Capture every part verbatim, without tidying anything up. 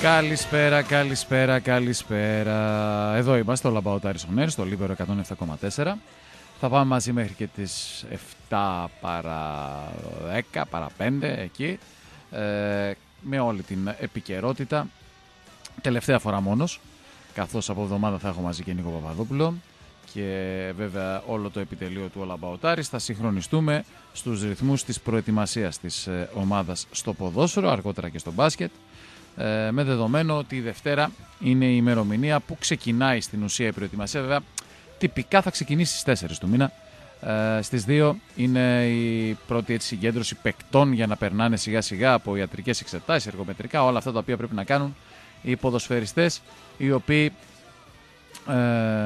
Καλησπέρα, καλησπέρα, καλησπέρα. Εδώ είμαστε, το Labout Aris On Air, στο Λίβερο εκατόν επτά κόμμα τέσσερα. Θα πάμε μαζί μέχρι και τις εφτά παρά δέκα, παρά πέντε, εκεί, ε, με όλη την επικαιρότητα. Τελευταία φορά μόνος, καθώς από εβδομάδα θα έχω μαζί και Νίκο Παπαδόπουλο και βέβαια όλο το επιτελείο του Labout Aris. Θα συγχρονιστούμε στους ρυθμούς της προετοιμασίας της ομάδας στο ποδόσφαιρο, αργότερα και στο μπάσκετ. Ε, με δεδομένο ότι η Δευτέρα είναι η ημερομηνία που ξεκινάει στην ουσία η προετοιμασία. Βέβαια, τυπικά θα ξεκινήσει στις τέσσερις του μήνα. Ε, στις δύο είναι η πρώτη έτσι, συγκέντρωση παικτών για να περνάνε σιγά σιγά από ιατρικές εξετάσεις, εργομετρικά, όλα αυτά τα οποία πρέπει να κάνουν οι ποδοσφαιριστές, οι οποίοι ε,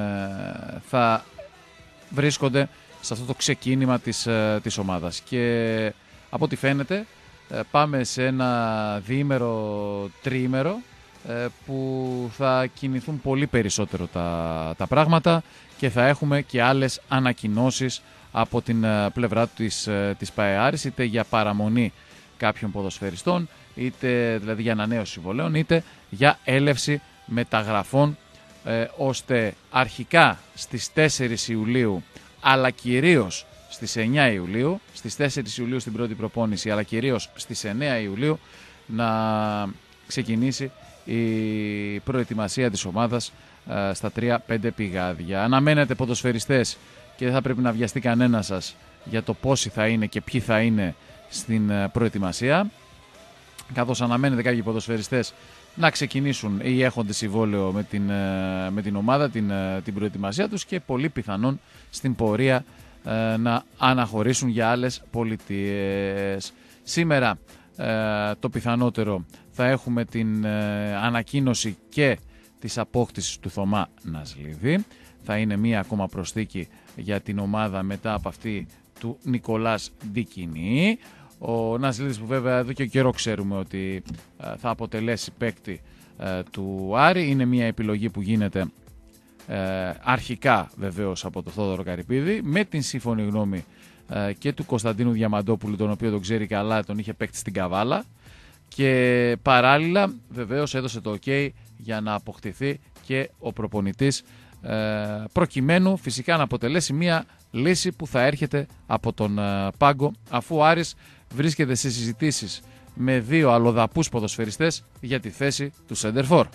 θα βρίσκονται σε αυτό το ξεκίνημα της, ε, της ομάδας. Και από ό,τι φαίνεται, πάμε σε ένα διήμερο, τριήμερο που θα κινηθούν πολύ περισσότερο τα, τα πράγματα και θα έχουμε και άλλες ανακοινώσεις από την πλευρά της, της ΠΑΕ, είτε για παραμονή κάποιων ποδοσφαιριστών, είτε δηλαδή για ανανέωση συμβολέων, είτε για έλευση μεταγραφών, ε, ώστε αρχικά στις τέσσερις Ιουλίου, αλλά κυρίως στις εννιά Ιουλίου, στις τέσσερις Ιουλίου στην πρώτη προπόνηση, αλλά κυρίως στις εννιά Ιουλίου να ξεκινήσει η προετοιμασία της ομάδας ε, στα τρία πέντε πηγάδια. Αναμένετε ποδοσφαιριστές και δεν θα πρέπει να βιαστεί κανένα σας για το πόσοι θα είναι και ποιοι θα είναι στην ε, προετοιμασία, καθώς αναμένετε κάποιοι ποδοσφαιριστές να ξεκινήσουν ή έχονται συμβόλαιο με την, ε, με την ομάδα, την, ε, την προετοιμασία τους και πολύ πιθανόν στην πορεία να αναχωρήσουν για άλλες πολιτείες. Σήμερα ε, το πιθανότερο θα έχουμε την ε, ανακοίνωση και της απόκτησης του Θωμά Νασλίδη. Θα είναι μία ακόμα προσθήκη για την ομάδα μετά από αυτή του Νικολάς Ντικινή. Ο Νασλίδης που βέβαια εδώ και καιρό ξέρουμε ότι ε, θα αποτελέσει παίκτη ε, του Άρη. Είναι μία επιλογή που γίνεται Ε, αρχικά βεβαίως από το Θόδωρο Καρυπίδη, με την σύμφωνη γνώμη ε, και του Κωνσταντίνου Διαμαντόπουλου, τον οποίο τον ξέρει καλά, τον είχε παίκτη στην Καβάλα, και παράλληλα βεβαίως έδωσε το ok για να αποκτηθεί και ο προπονητής, ε, προκειμένου φυσικά να αποτελέσει μια λύση που θα έρχεται από τον ε, πάγκο, αφού ο Άρης βρίσκεται σε συζητήσεις με δύο αλλοδαπούς ποδοσφαιριστές για τη θέση του Σέντερφορ.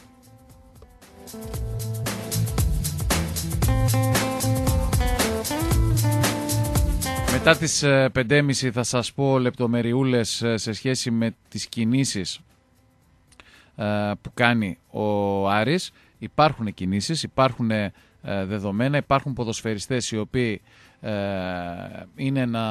Μετά τις πέντε και μισή θα σας πω λεπτομεριούλες σε σχέση με τις κινήσεις που κάνει ο Άρης. Υπάρχουν κινήσεις, υπάρχουν δεδομένα, υπάρχουν ποδοσφαιριστές οι οποίοι είναι να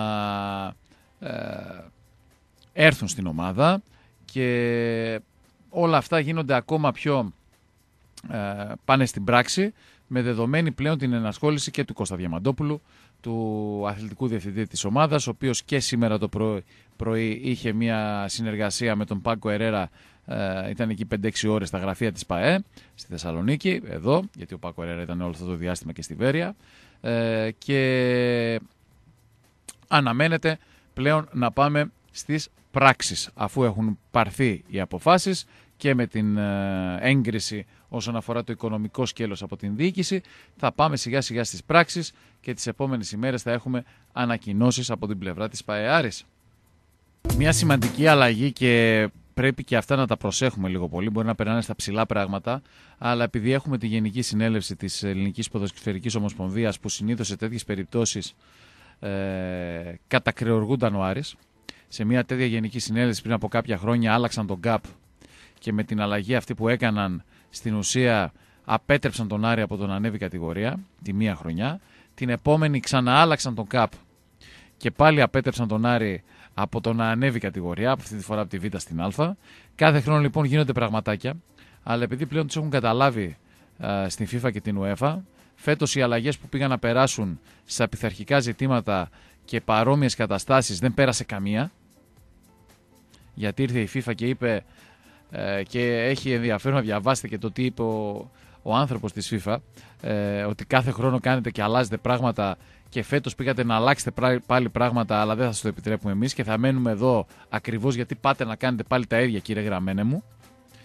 έρθουν στην ομάδα και όλα αυτά γίνονται ακόμα πιο πάνε στην πράξη, με δεδομένη πλέον την ενασχόληση και του Κώστα Διαμαντόπουλου, του αθλητικού διευθυντή της ομάδας, ο οποίος και σήμερα το πρωί, πρωί είχε μια συνεργασία με τον Πάκο Ερέρα, ε, ήταν εκεί πέντε έξι ώρες στα γραφεία της ΠΑΕ στη Θεσσαλονίκη, εδώ, γιατί ο Πάκο Ερέρα ήταν όλο αυτό το διάστημα και στη Βέρεια, ε, και αναμένεται πλέον να πάμε στις πράξεις, αφού έχουν πάρθει οι αποφάσεις και με την ε, έγκριση όσον αφορά το οικονομικό σκέλος από την διοίκηση. Θα πάμε σιγά σιγά στις πράξεις και τις επόμενες ημέρες θα έχουμε ανακοινώσεις από την πλευρά της ΠΑΕ. Μια σημαντική αλλαγή, και πρέπει και αυτά να τα προσέχουμε λίγο πολύ, μπορεί να περνάνε στα ψηλά πράγματα, αλλά επειδή έχουμε τη Γενική Συνέλευση της Ελληνικής Ποδοσφαιρικής Ομοσπονδίας, που συνήθως σε τέτοιες περιπτώσεις ε, κατακρεουργούνταν ο Άρης, σε μια τέτοια Γενική Συνέλευση πριν από κάποια χρόνια άλλαξαν τον ΚΑΠ και με την αλλαγή αυτή που έκαναν στην ουσία απέτρεψαν τον Άρη από τον ανέβη κατηγορία τη μία χρονιά. Την επόμενη ξαναάλλαξαν τον ΚΑΠ και πάλι απέτρεψαν τον Άρη από τον να ανέβει κατηγορία, από αυτή τη φορά από τη Β στην Α. Κάθε χρόνο λοιπόν γίνονται πραγματάκια, αλλά επειδή πλέον τους έχουν καταλάβει α, στην FIFA και την UEFA, φέτος οι αλλαγές που πήγαν να περάσουν στα πειθαρχικά ζητήματα και παρόμοιες καταστάσεις δεν πέρασε καμία, γιατί ήρθε η FIFA και είπε, ε, και έχει ενδιαφέρον να διαβάσετε και το τι είπε ο, ο άνθρωπος της FIFA, ε, ότι κάθε χρόνο κάνετε και αλλάζετε πράγματα και φέτος πήγατε να αλλάξετε πάλι πράγματα, αλλά δεν θα σας το επιτρέπουμε εμείς και θα μένουμε εδώ ακριβώς γιατί πάτε να κάνετε πάλι τα ίδια, κύριε Γραμμένε μου.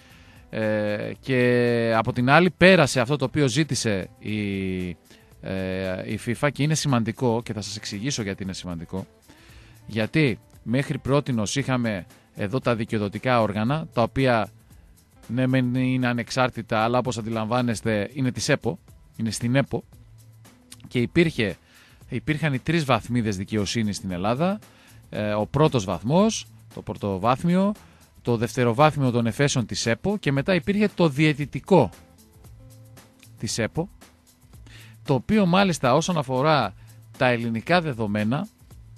Ε, και από την άλλη πέρασε αυτό το οποίο ζήτησε η, ε, η FIFA και είναι σημαντικό και θα σας εξηγήσω γιατί είναι σημαντικό. Γιατί μέχρι πρότινος είχαμε εδώ τα δικαιοδοτικά όργανα, τα οποία ναι μεν είναι ανεξάρτητα, αλλά όπως αντιλαμβάνεστε είναι της ΕΠΟ, είναι στην ΕΠΟ, και υπήρχε, υπήρχαν οι τρεις βαθμίδες δικαιοσύνης στην Ελλάδα, ε, ο πρώτος βαθμός, το πρωτοβάθμιο, το δευτεροβάθμιο των εφέσεων της ΕΠΟ και μετά υπήρχε το διαιτητικό της ΕΠΟ, το οποίο μάλιστα όσον αφορά τα ελληνικά δεδομένα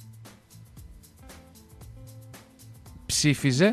ψήφιζε,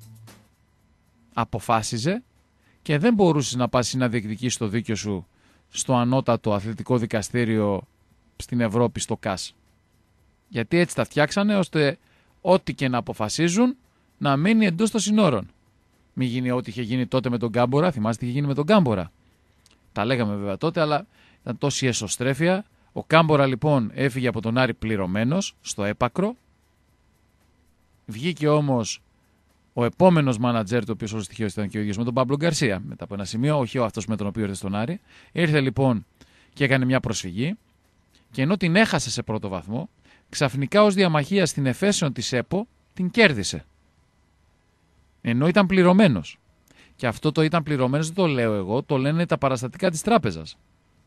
αποφάσιζε και δεν μπορούσες να πας να διεκδικήσεις το δίκιο σου στο ανώτατο αθλητικό δικαστήριο στην Ευρώπη, στο ΚΑΣ. Γιατί έτσι τα φτιάξανε ώστε ό,τι και να αποφασίζουν να μείνει εντός των συνόρων. Μην γίνει ό,τι είχε γίνει τότε με τον Κάμπορα. Θυμάστε τι είχε γίνει με τον Κάμπορα. Τα λέγαμε βέβαια τότε, αλλά ήταν τόση εσωστρέφεια. Ο Κάμπορα λοιπόν έφυγε από τον Άρη πληρωμένος στο έπακρο. Βγήκε όμως ο επόμενος μάνατζερ, το οποίο όλο στοιχείο ήταν και ο ίδιος με τον Παύλο Γκαρσία, μετά από ένα σημείο, όχι ο αυτός με τον οποίο ήρθε στον Άρη. Ήρθε λοιπόν και έκανε μια προσφυγή, και ενώ την έχασε σε πρώτο βαθμό, ξαφνικά ως διαμαχία στην εφέσεων της ΕΠΟ την κέρδισε. Ενώ ήταν πληρωμένος. Και αυτό το ήταν πληρωμένος δεν το λέω εγώ, το λένε τα παραστατικά της τράπεζας.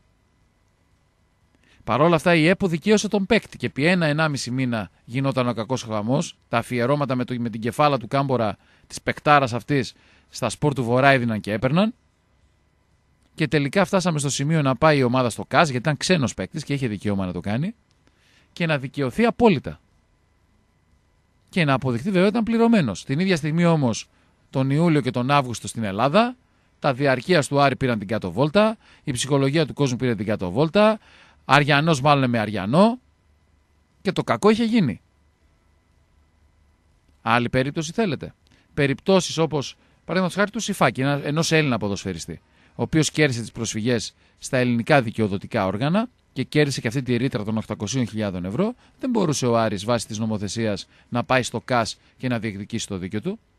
Παρ' όλα αυτά η ΕΠΟ δικαίωσε τον παίκτη και επί ένα-ενάμιση μήνα γινόταν ο κακός χαμός. Τα αφιερώματα με, το, με την κεφάλα του Κάμπορα, της παικτάρας αυτής, στα σπορ του Βορρά έδιναν και έπαιρναν. Και τελικά φτάσαμε στο σημείο να πάει η ομάδα στο ΚΑΣ, γιατί ήταν ξένος παίκτης και είχε δικαίωμα να το κάνει, και να δικαιωθεί απόλυτα. Και να αποδειχτεί βέβαια ήταν πληρωμένος. Την ίδια στιγμή όμως, τον Ιούλιο και τον Αύγουστο στην Ελλάδα, τα διαρκείας του Άρη πήραν την κάτω βόλτα, η ψυχολογία του κόσμου πήρε την κάτω βόλτα, Αριανός μάλλον με Αριανό, και το κακό είχε γίνει. Άλλη περίπτωση θέλετε. Περιπτώσεις όπως, παραδείγματος χάρη του Σιφάκη, ενός Έλληνα ποδοσφαιριστή, ο οποίος κέρδισε τις προσφυγές στα ελληνικά δικαιοδοτικά όργανα και κέρδισε και αυτή τη ρήτρα των οκτακόσιες χιλιάδες ευρώ, δεν μπορούσε ο Άρης βάσει της νομοθεσίας να πάει στο ΚΑΣ και να διεκδικήσει το δίκιο του.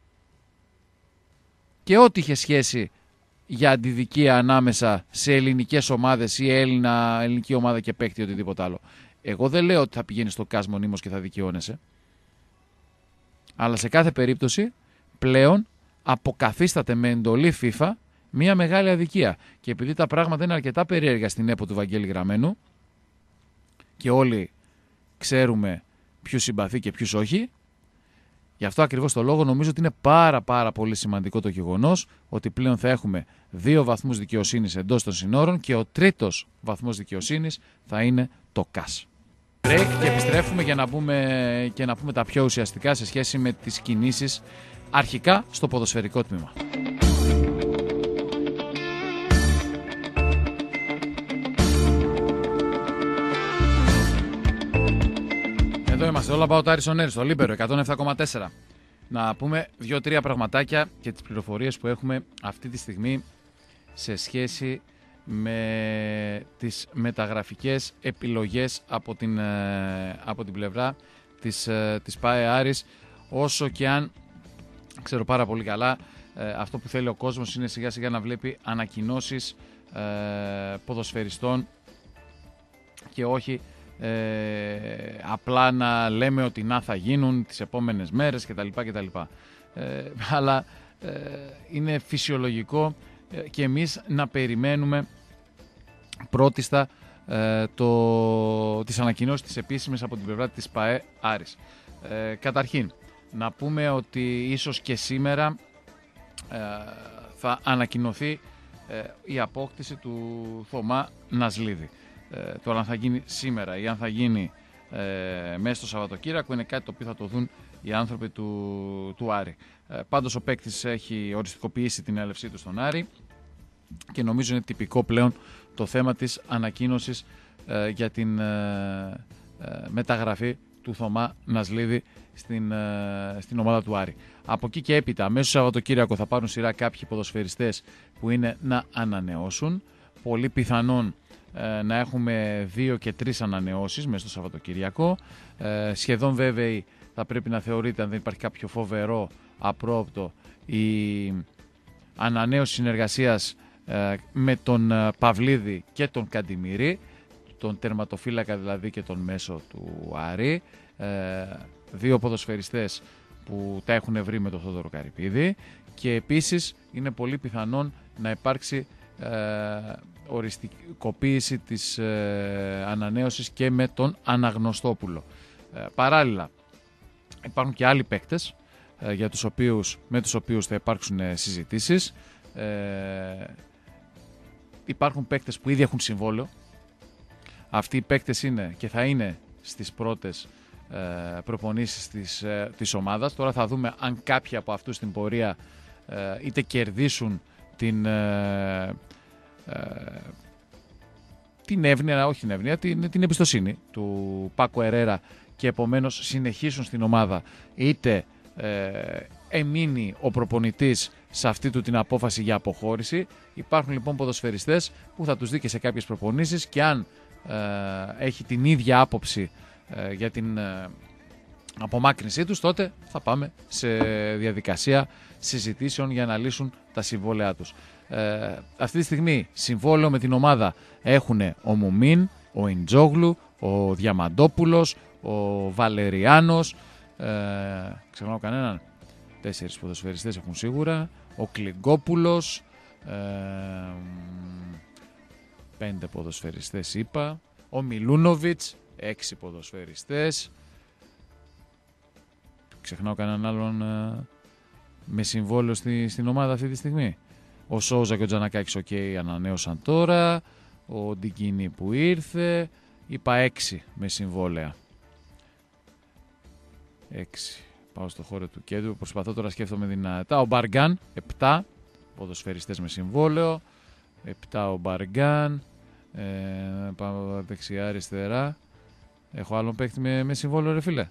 Και ό,τι είχε σχέση για αντιδικία ανάμεσα σε ελληνικές ομάδες ή Έλληνα, ελληνική ομάδα και παίκτη ή οτιδήποτε άλλο. Εγώ δεν λέω ότι θα πηγαίνει στο ΚΑΣ μονίμως και θα δικαιώνεσαι. Αλλά σε κάθε περίπτωση πλέον αποκαθίσταται με εντολή FIFA μια μεγάλη αδικία. Και επειδή τα πράγματα είναι αρκετά περίεργα στην ΕΠΟ του Βαγγέλη Γραμμένου και όλοι ξέρουμε ποιους συμπαθεί και ποιους όχι, γι' αυτό ακριβώς το λόγο νομίζω ότι είναι πάρα πάρα πολύ σημαντικό το γεγονός ότι πλέον θα έχουμε δύο βαθμούς δικαιοσύνης εντός των συνόρων και ο τρίτος βαθμός δικαιοσύνης θα είναι το ΚΑΣ. Break και επιστρέφουμε για να πούμε, και να πούμε τα πιο ουσιαστικά σε σχέση με τις κινήσεις αρχικά στο ποδοσφαιρικό τμήμα. Εδώ είμαστε, όλα About Aris on Air, στο Λίμπερο εκατόν επτά κόμμα τέσσερα. Να πούμε δύο-τρία πραγματάκια και τις πληροφορίες που έχουμε αυτή τη στιγμή σε σχέση με τις μεταγραφικές επιλογές από την, από την πλευρά της, της ΠΑΕ Άρης. Όσο και αν ξέρω πάρα πολύ καλά, αυτό που θέλει ο κόσμος είναι σιγά σιγά να βλέπει ανακοινώσεις ποδοσφαιριστών και όχι Ε, απλά να λέμε ότι να θα γίνουν τις επόμενες μέρες κτλ. κτλ. Ε, αλλά ε, είναι φυσιολογικό ε, και εμείς να περιμένουμε πρώτιστα ε, το, τις ανακοινώσεις τις επίσημες από την πλευρά της ΠΑΕ Άρης. Ε, καταρχήν, να πούμε ότι ίσως και σήμερα ε, θα ανακοινωθεί ε, η απόκτηση του Θωμά Νασλίδη. Ε, τώρα αν θα γίνει σήμερα ή αν θα γίνει ε, μέσα στο Σαββατοκύριακο είναι κάτι το οποίο θα το δουν οι άνθρωποι του, του Άρη. Ε, πάντως ο παίκτης έχει οριστικοποιήσει την έλευσή του στον Άρη και νομίζω είναι τυπικό πλέον το θέμα της ανακοίνωσης ε, για την ε, ε, μεταγραφή του Θωμά Νασλίδη στην, ε, στην ομάδα του Άρη. Από εκεί και έπειτα, μέσα στο Σαββατοκύριακο θα πάρουν σειρά κάποιοι ποδοσφαιριστές που είναι να ανανεώσουν. Πολύ πιθανόν ε, να έχουμε δύο και τρεις ανανεώσεις μέσα στο Σαββατοκύριακο. Ε, σχεδόν βέβαιοι θα πρέπει να θεωρείται, αν δεν υπάρχει κάποιο φοβερό απρόοπτο, η ανανέωση συνεργασίας ε, με τον ε, Παυλίδη και τον Καντιμήρη, τον τερματοφύλακα δηλαδή και τον μέσο του Άρη, ε, δύο ποδοσφαιριστές που τα έχουν βρει με τον Θόδωρο Καρυπίδη, και επίσης είναι πολύ πιθανόν να υπάρξει ε, οριστικοποίηση της ε, ανανέωσης και με τον Αναγνωστόπουλο. Ε, παράλληλα υπάρχουν και άλλοι παίκτες ε, για τους οποίους, με τους οποίους θα υπάρξουν ε, συζητήσεις. Ε, υπάρχουν παίκτες που ήδη έχουν συμβόλαιο. Αυτοί οι παίκτες είναι και θα είναι στις πρώτες ε, προπονήσεις της, ε, της ομάδας. Τώρα θα δούμε αν κάποιοι από αυτούς στην πορεία ε, είτε κερδίσουν την, ε, ε, την εύνοια, όχι την εύνοια, την, την εμπιστοσύνη του Πάκο Ερέρα και επομένως συνεχίσουν στην ομάδα, είτε ε, εμείνει ο προπονητής σε αυτή του την απόφαση για αποχώρηση. Υπάρχουν λοιπόν ποδοσφαιριστές που θα τους δει και σε κάποιες προπονήσεις, και αν ε, έχει την ίδια άποψη ε, για την ε, απομάκρυνσή τους, τότε θα πάμε σε διαδικασία συζητήσεων για να λύσουν τα συμβόλαιά τους. Ε, αυτή τη στιγμή συμβόλαιο με την ομάδα έχουν ο Μουμίν, ο Ιντζόγλου, ο Διαμαντόπουλος, ο Βαλεριάνος, ε, ξεχνάω κανέναν, τέσσερις ποδοσφαιριστές έχουν σίγουρα, ο Κλιγκόπουλος, ε, πέντε ποδοσφαιριστές είπα, ο Μιλούνοβιτς, έξι ποδοσφαιριστές, ξεχνάω κανέναν άλλον ε, με συμβόλαιο στη, στην ομάδα αυτή τη στιγμή. Ο Σόουζα και ο Τζανακάκης οκ, okay, ανανέωσαν τώρα, ο Ντικίνη που ήρθε, είπα έξι με συμβόλαια. έξι. Πάω στο χώρο του κέντρου, προσπαθώ τώρα, σκέφτομαι δυνατά. Ο Μπαργκάν, επτά ποδοσφαιριστές με συμβόλαιο, επτά ο Μπαργκάν, ε, πάω δεξιά αριστερά. Έχω άλλον παίκτη με, με συμβόλαιο, ρε φίλε?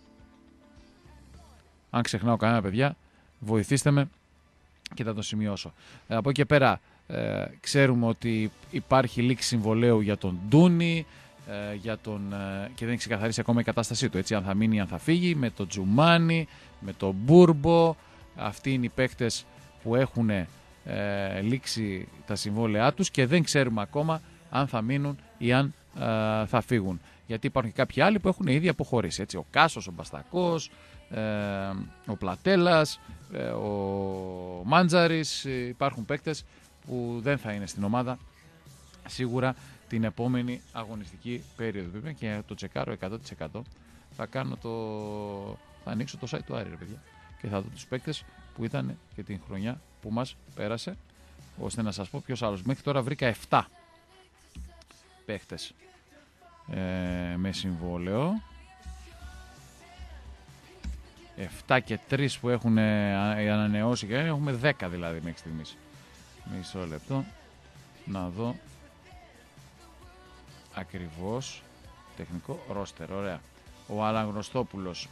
Αν ξεχνάω κανένα, παιδιά, βοηθήστε με και θα το σημειώσω. Ε, από εκεί και πέρα ε, ξέρουμε ότι υπάρχει λήξη συμβολαίου για τον Ντούνι, ε, για τον, ε, και δεν έχει ξεκαθαρίσει ακόμα η κατάστασή του, έτσι, αν θα μείνει ή αν θα φύγει, με τον Τζουμάνι, με τον Μπούρμπο. Αυτοί είναι οι παίκτες που έχουν ε, λήξει τα συμβόλαιά τους και δεν ξέρουμε ακόμα αν θα μείνουν ή αν ε, θα φύγουν. Γιατί υπάρχουν και κάποιοι άλλοι που έχουν ήδη αποχωρήσει, έτσι, ο Κάσος, ο Μπαστακός, ε, ο Πλατέλας, ε, ο Μάντζαρης. Υπάρχουν παίκτες που δεν θα είναι στην ομάδα σίγουρα την επόμενη αγωνιστική περίοδο. Και το τσεκάρω εκατό τοις εκατό. Θα κάνω το... θα ανοίξω το site του Άρη, ρε παιδιά, και θα δω τους παίκτες που ήταν και την χρονιά που μας πέρασε, ώστε να σας πω ποιος άλλος. Μέχρι τώρα βρήκα επτά παίκτες ε, με συμβόλαιο, επτά και τρία που έχουν ανανεώσει, και έχουμε δέκα δηλαδή μέχρι στιγμής. Μισό λεπτό να δω ακριβώς τεχνικό ρόστερ. Ωραία. Ο Αναγνωστόπουλος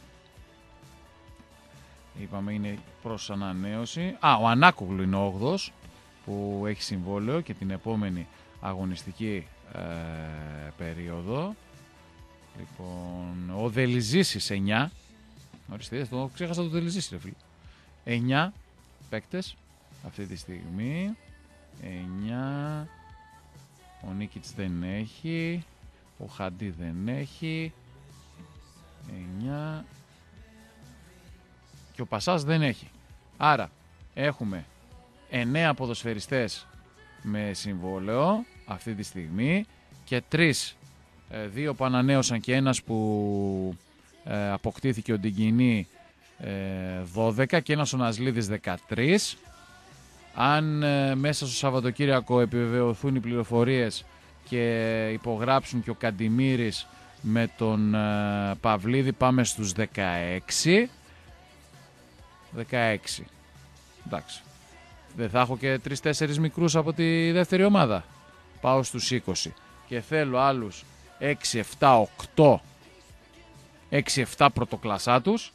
είπαμε είναι προς ανανέωση. Α, ο Ανάκογλου είναι ο όγδοος που έχει συμβόλαιο και την επόμενη αγωνιστική ε, περίοδο. Λοιπόν, ο Δελιζήσης εννιά. Ορίστε, το ξέχασα το Δελιζήσης, ρε φίλε. εννιά παίκτες αυτή τη στιγμή. εννιά. Ο Νίκιτς δεν έχει. Ο Χαντί δεν έχει. εννιά. Και ο Πασάς δεν έχει. Άρα έχουμε εννέα ποδοσφαιριστές με συμβόλαιο αυτή τη στιγμή και τρεις, δύο που ανανέωσαν και ένας που ε, αποκτήθηκε, ο Ντιγκινή, ε, δώδεκα, και ένας ο Νασλίδης δεκατρία. Αν ε, μέσα στο Σαββατοκύριακο επιβεβαιωθούν οι πληροφορίες και υπογράψουν και ο Καντιμήρης με τον ε, Παυλίδη, πάμε στους δεκαέξι. δεκαέξι. Εντάξει. Δεν θα έχω και τρεις τέσσερις μικρούς από τη δεύτερη ομάδα. Πάω στους είκοσι. Και θέλω άλλους έξι επτά οκτώ. έξι επτά πρωτοκλασσάτους.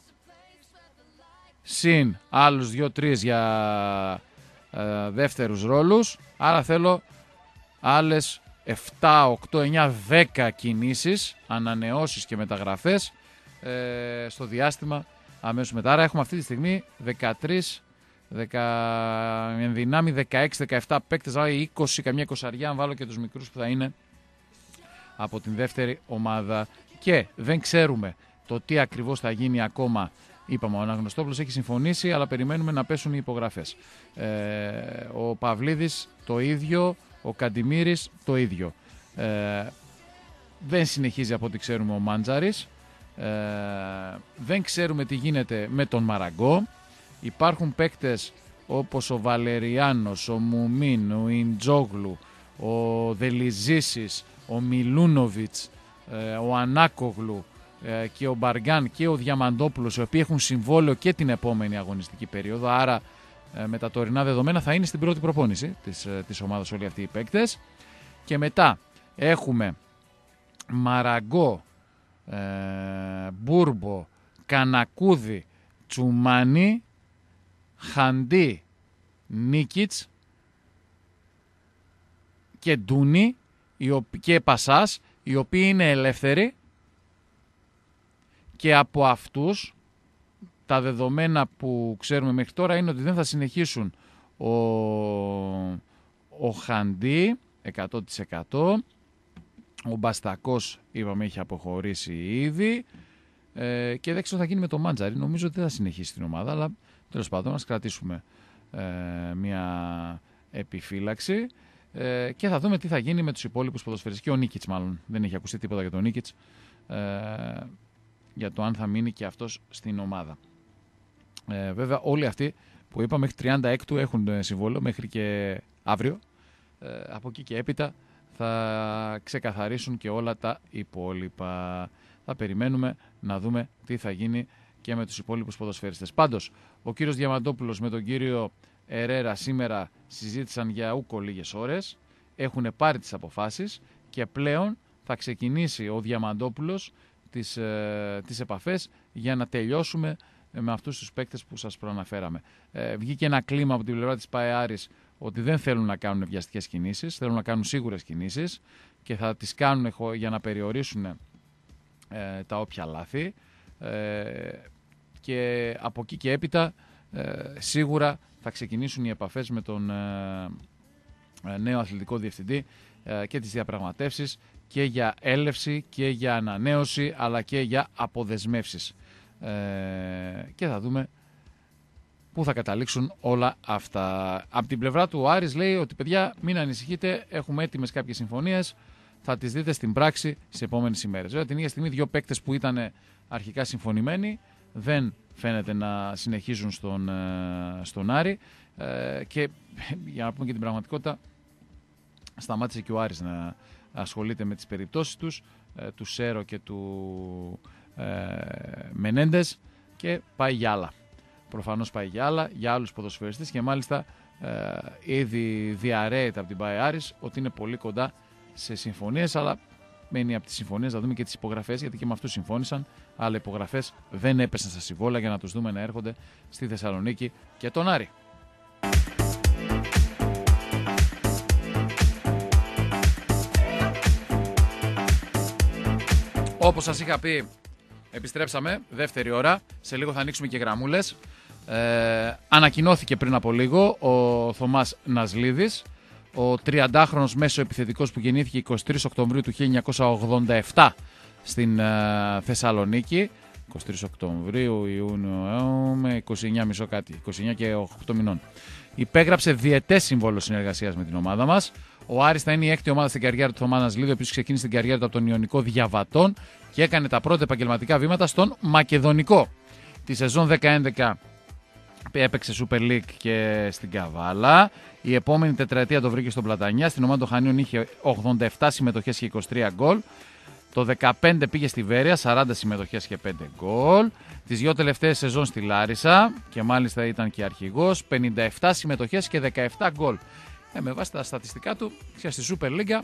Συν άλλους δύο τρεις για ε, δεύτερους ρόλους. Άρα θέλω άλλες επτά, οκτώ, εννιά, δέκα κινήσεις, ανανεώσεις και μεταγραφές ε, στο διάστημα αμέσως μετά. Άρα έχουμε αυτή τη στιγμή δεκατρείς εν δυνάμει δεκαέξι δεκαεπτά παίκτες, δηλαδή είκοσι, καμιά εικοσαριά, αν βάλω και τους μικρούς που θα είναι από την δεύτερη ομάδα. Και δεν ξέρουμε το τι ακριβώς θα γίνει ακόμα. Είπαμε, ο Αναγνωστόπουλος έχει συμφωνήσει, αλλά περιμένουμε να πέσουν οι υπογραφές. Ε, ο Παυλίδης το ίδιο, ο Καντιμήρης το ίδιο. Ε, δεν συνεχίζει από ό,τι ξέρουμε ο Μάντζαρης. Ε, δεν ξέρουμε τι γίνεται με τον Μαραγκό. Υπάρχουν παίκτες όπως ο Βαλεριάνος, ο Μουμίν, ο Ιντζόγλου, ο Δελιζήσης, ο Μιλούνοβιτς, ε, ο Ανάκογλου ε, και ο Μπαργκάν και ο Διαμαντόπουλος, οι οποίοι έχουν συμβόλαιο και την επόμενη αγωνιστική περίοδο, άρα ε, με τα τωρινά δεδομένα θα είναι στην πρώτη προπόνηση της, ε, της ομάδας όλοι αυτοί οι παίκτες. Και μετά έχουμε Μαραγκό, ε, Μπούρμπο, Κανακούδη, Τσουμάνι, Χαντί, Νίκιτς και Ντούνι και Πασάς, οι οποίοι είναι ελεύθεροι, και από αυτούς τα δεδομένα που ξέρουμε μέχρι τώρα είναι ότι δεν θα συνεχίσουν ο, ο Χαντί εκατό τοις εκατό, ο Μπαστακός είπαμε έχει αποχωρήσει ήδη, ε, και δεν ξέρω τι θα γίνει με το Μάντζαρη. Νομίζω ότι δεν θα συνεχίσει την ομάδα, αλλά τέλος πάντων ας κρατήσουμε ε, μια επιφύλαξη ε, και θα δούμε τι θα γίνει με τους υπόλοιπους ποδοσφαιριστές. Και ο Νίκιτς, μάλλον δεν έχει ακουστεί τίποτα για τον Νίκιτς, ε, για το αν θα μείνει και αυτός στην ομάδα. Ε, βέβαια όλοι αυτοί που είπα μέχρι τριάντα έξι έχουν συμβόλαιο μέχρι και αύριο. Ε, από εκεί και έπειτα θα ξεκαθαρίσουν και όλα τα υπόλοιπα. Θα περιμένουμε να δούμε τι θα γίνει και με τους υπόλοιπους ποδοσφαιριστές. Πάντως, ο κύριος Διαμαντόπουλος με τον κύριο Ερέρα σήμερα συζήτησαν για ούκο λίγες ώρες, έχουν πάρει τις αποφάσεις και πλέον θα ξεκινήσει ο Διαμαντόπουλος τις, ε, τις επαφές για να τελειώσουμε με αυτούς τους παίκτες που σας προαναφέραμε. Ε, βγήκε ένα κλίμα από την πλευρά της ΠΑΕ Άρης ότι δεν θέλουν να κάνουν βιαστικές κινήσεις, θέλουν να κάνουν σίγουρες κινήσεις και θα τις κάνουν για να περιορίσουν ε, τα όποια λάθη, ε, και από εκεί και έπειτα ε, σίγουρα θα ξεκινήσουν οι επαφές με τον ε, ε, νέο αθλητικό διευθυντή ε, και τις διαπραγματεύσεις και για έλευση και για ανανέωση αλλά και για αποδεσμεύσεις. Ε, και θα δούμε πού θα καταλήξουν όλα αυτά. Από την πλευρά του ο Άρης λέει ότι παιδιά μην ανησυχείτε, έχουμε έτοιμες κάποιες συμφωνίες, θα τις δείτε στην πράξη στις επόμενες ημέρες. Βέβαια την ίδια στιγμή δύο παίκτες που ήταν αρχικά συμφωνημένοι δεν φαίνεται να συνεχίζουν στον, στον Άρη, ε, και για να πούμε και την πραγματικότητα σταμάτησε και ο Άρης να ασχολείται με τις περιπτώσεις τους, ε, του Σέρο και του ε, Μενέντες, και πάει για άλλα. Προφανώς πάει για άλλα, για άλλους ποδοσφαιριστές, και μάλιστα ε, ήδη διαρρέεται από την ΠΑΕ Άρης ότι είναι πολύ κοντά σε συμφωνίες, αλλά μένει από τις συμφωνίες να δούμε και τις υπογραφές, γιατί και με αυτούς συμφώνησαν, αλλά οι υπογραφές δεν έπεσαν στα συμβόλαια για να τους δούμε να έρχονται στη Θεσσαλονίκη και τον Άρη. Όπως σας είχα πει, επιστρέψαμε, δεύτερη ώρα, σε λίγο θα ανοίξουμε και γραμμούλες. Ε, ανακοινώθηκε πριν από λίγο ο Θωμάς Νασλίδης, ο τριαντάχρονος μέσο επιθετικός που γεννήθηκε εικοστή τρίτη Οκτωβρίου του χίλια εννιακόσια ογδόντα επτά στην ε, Θεσσαλονίκη. εικοστή τρίτη Οκτωβρίου, Ιούνιο, με είκοσι εννιά μισό κάτι, είκοσι εννιά και οκτώ μηνών. Υπέγραψε διετές συμβόλαιο συνεργασίας με την ομάδα μας. Ο Άρης θα είναι η έκτη ομάδα στην καριέρα του Θωμά Νασλίδη, ο οποίος ξεκίνησε την καριέρα του από τον Ιωνικό Διαβατών και έκανε τα πρώτα επαγγελματικά βήματα στον Μακεδονικό. Τη σεζόν δέκα έντεκα έπαιξε Super League και στην Καβάλα. Η επόμενη τετραετία το βρήκε στον Πλατανιά. Στην ομάδα των Χανίων είχε ογδόντα επτά συμμετοχές και είκοσι τρία γκολ. Το δεκαπέντε πήγε στη Βέρεια, σαράντα συμμετοχές και πέντε γκολ. Τις δύο τελευταίες σεζόν στη Λάρισα και μάλιστα ήταν και αρχηγός, πενήντα επτά συμμετοχές και δεκαεπτά γκολ. Ε, με βάση τα στατιστικά του και στη Super League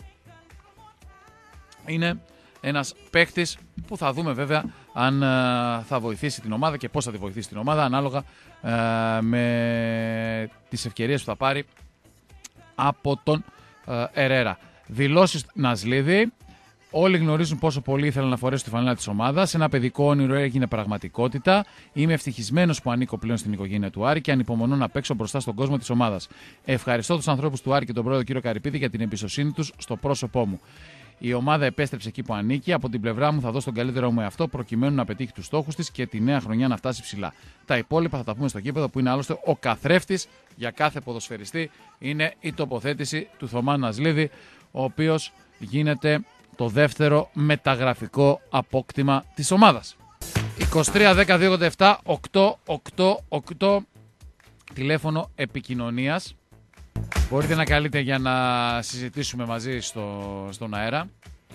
είναι ένας παίκτης που θα δούμε βέβαια αν uh, θα βοηθήσει την ομάδα και πώς θα τη βοηθήσει την ομάδα ανάλογα uh, με τις ευκαιρίες που θα πάρει από τον uh, Ερέρα. Δηλώσεις Νασλίδη, Όλοι γνωρίζουν πόσο πολύ ήθελα να φορέσω τη φανέλα της ομάδας. Ένα παιδικό όνειρο έγινε πραγματικότητα. Είμαι ευτυχισμένος που ανήκω πλέον στην οικογένεια του Άρη και ανυπομονώ να παίξω μπροστά στον κόσμο της ομάδας. Ευχαριστώ τους ανθρώπους του Άρη και τον πρόεδρο κύριο Καρυπίδη για την εμπιστοσύνη τους στο πρόσωπό μου. Η ομάδα επέστρεψε εκεί που ανήκει. Από την πλευρά μου θα δώσω τον καλύτερο μου εαυτό προκειμένου να πετύχει τους στόχους της και τη νέα χρονιά να φτάσει ψηλά. Τα υπόλοιπα θα τα πούμε στο γήπεδο που είναι άλλωστε ο καθρέφτης για κάθε ποδοσφαιριστή. Είναι η τοποθέτηση του Θωμά Ναζλίδη, ο οποίος γίνεται το δεύτερο μεταγραφικό απόκτημα της ομάδας. είκοσι τρία δέκα δύο ογδόντα επτά οκτώ οκτώ οκτώ τηλέφωνο επικοινωνίας. Μπορείτε να καλείτε για να συζητήσουμε μαζί στο, στον αέρα.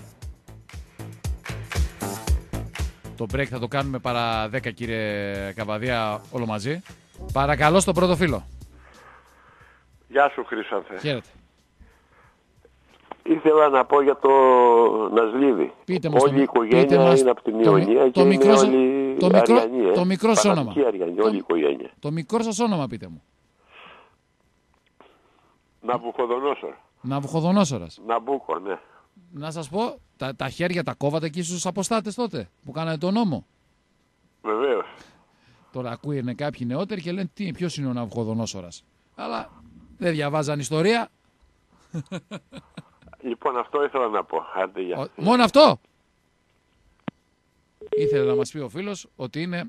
Το break θα το κάνουμε παρά δέκα, κύριε Καβαδία, όλο μαζί. Παρακαλώ στον πρώτο φίλο. Γεια σου, Χρυσάνθε. Χαίρετε. Ήθελα να πω για το Ναζλίδη. Πείτε μας, όλη η οικογένεια μας, είναι από την το, Ιωνία το, και μικρό, είναι όλοι το, μικρό, Αριανοί, ε. το μικρό σας όνομα. Αριανοί, όλη η οικογένεια. Το μικρό σας όνομα πείτε μου. Ναβουχοδονόσορα. Ναβουχοδονόσορας. Ναμπούκο, ναι. Να σας πω, τα, τα χέρια τα κόβατε εκεί στους αποστάτες τότε που κάνατε τον νόμο. Βεβαίως. Τώρα ακούγανε κάποιοι νεότεροι και λένε τι, ποιος είναι ο Ναβουχοδονόσορας. Αλλά δεν διαβάζαν ιστορία. Λοιπόν, αυτό ήθελα να πω. Άντε, γεια. Ο, μόνο αυτό. Ήθελε να μας πει ο φίλος ότι είναι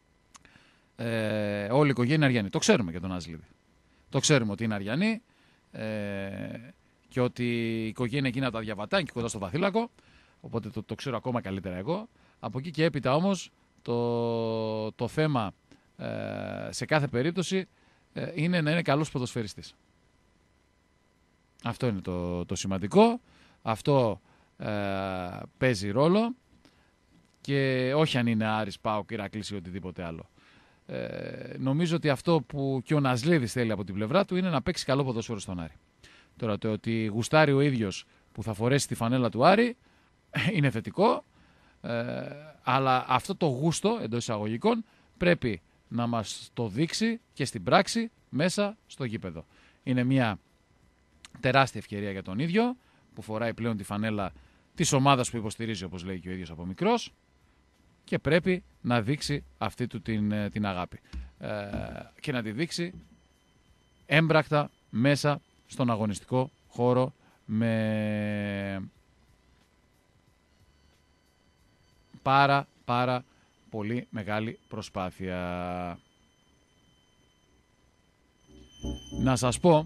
ε, όλη η οικογένεια Αριανή. Το ξέρουμε για τον Ναζλίδη. Το ξέρουμε ότι είναι Αριανή ε, και ότι η οικογένεια εκείνα τα διαβατάει και κοντά στο Βαθύλακο. Οπότε το, το ξέρω ακόμα καλύτερα εγώ. Από εκεί και έπειτα όμως το, το θέμα ε, σε κάθε περίπτωση ε, είναι να είναι καλός ποδοσφαιριστής. Αυτό είναι το, το σημαντικό. Αυτό ε, παίζει ρόλο και όχι αν είναι Άρης, ΠΑΟΚ, Ηρακλής ή οτιδήποτε άλλο. Ε, νομίζω ότι αυτό που και ο Ναζλίδης θέλει από την πλευρά του είναι να παίξει καλό ποδόσφαιρο στον Άρη. Τώρα το ότι γουστάρει ο ίδιος που θα φορέσει τη φανέλα του Άρη είναι θετικό, ε, αλλά αυτό το γούστο εντός εισαγωγικών πρέπει να μας το δείξει και στην πράξη μέσα στο γήπεδο. Είναι μια τεράστια ευκαιρία για τον ίδιο που φοράει πλέον τη φανέλα της ομάδας που υποστηρίζει, όπως λέει και ο ίδιος από μικρός, και πρέπει να δείξει αυτή του την, την αγάπη ε, και να τη δείξει έμπρακτα μέσα στον αγωνιστικό χώρο με πάρα πάρα πολύ μεγάλη προσπάθεια. Να σας πω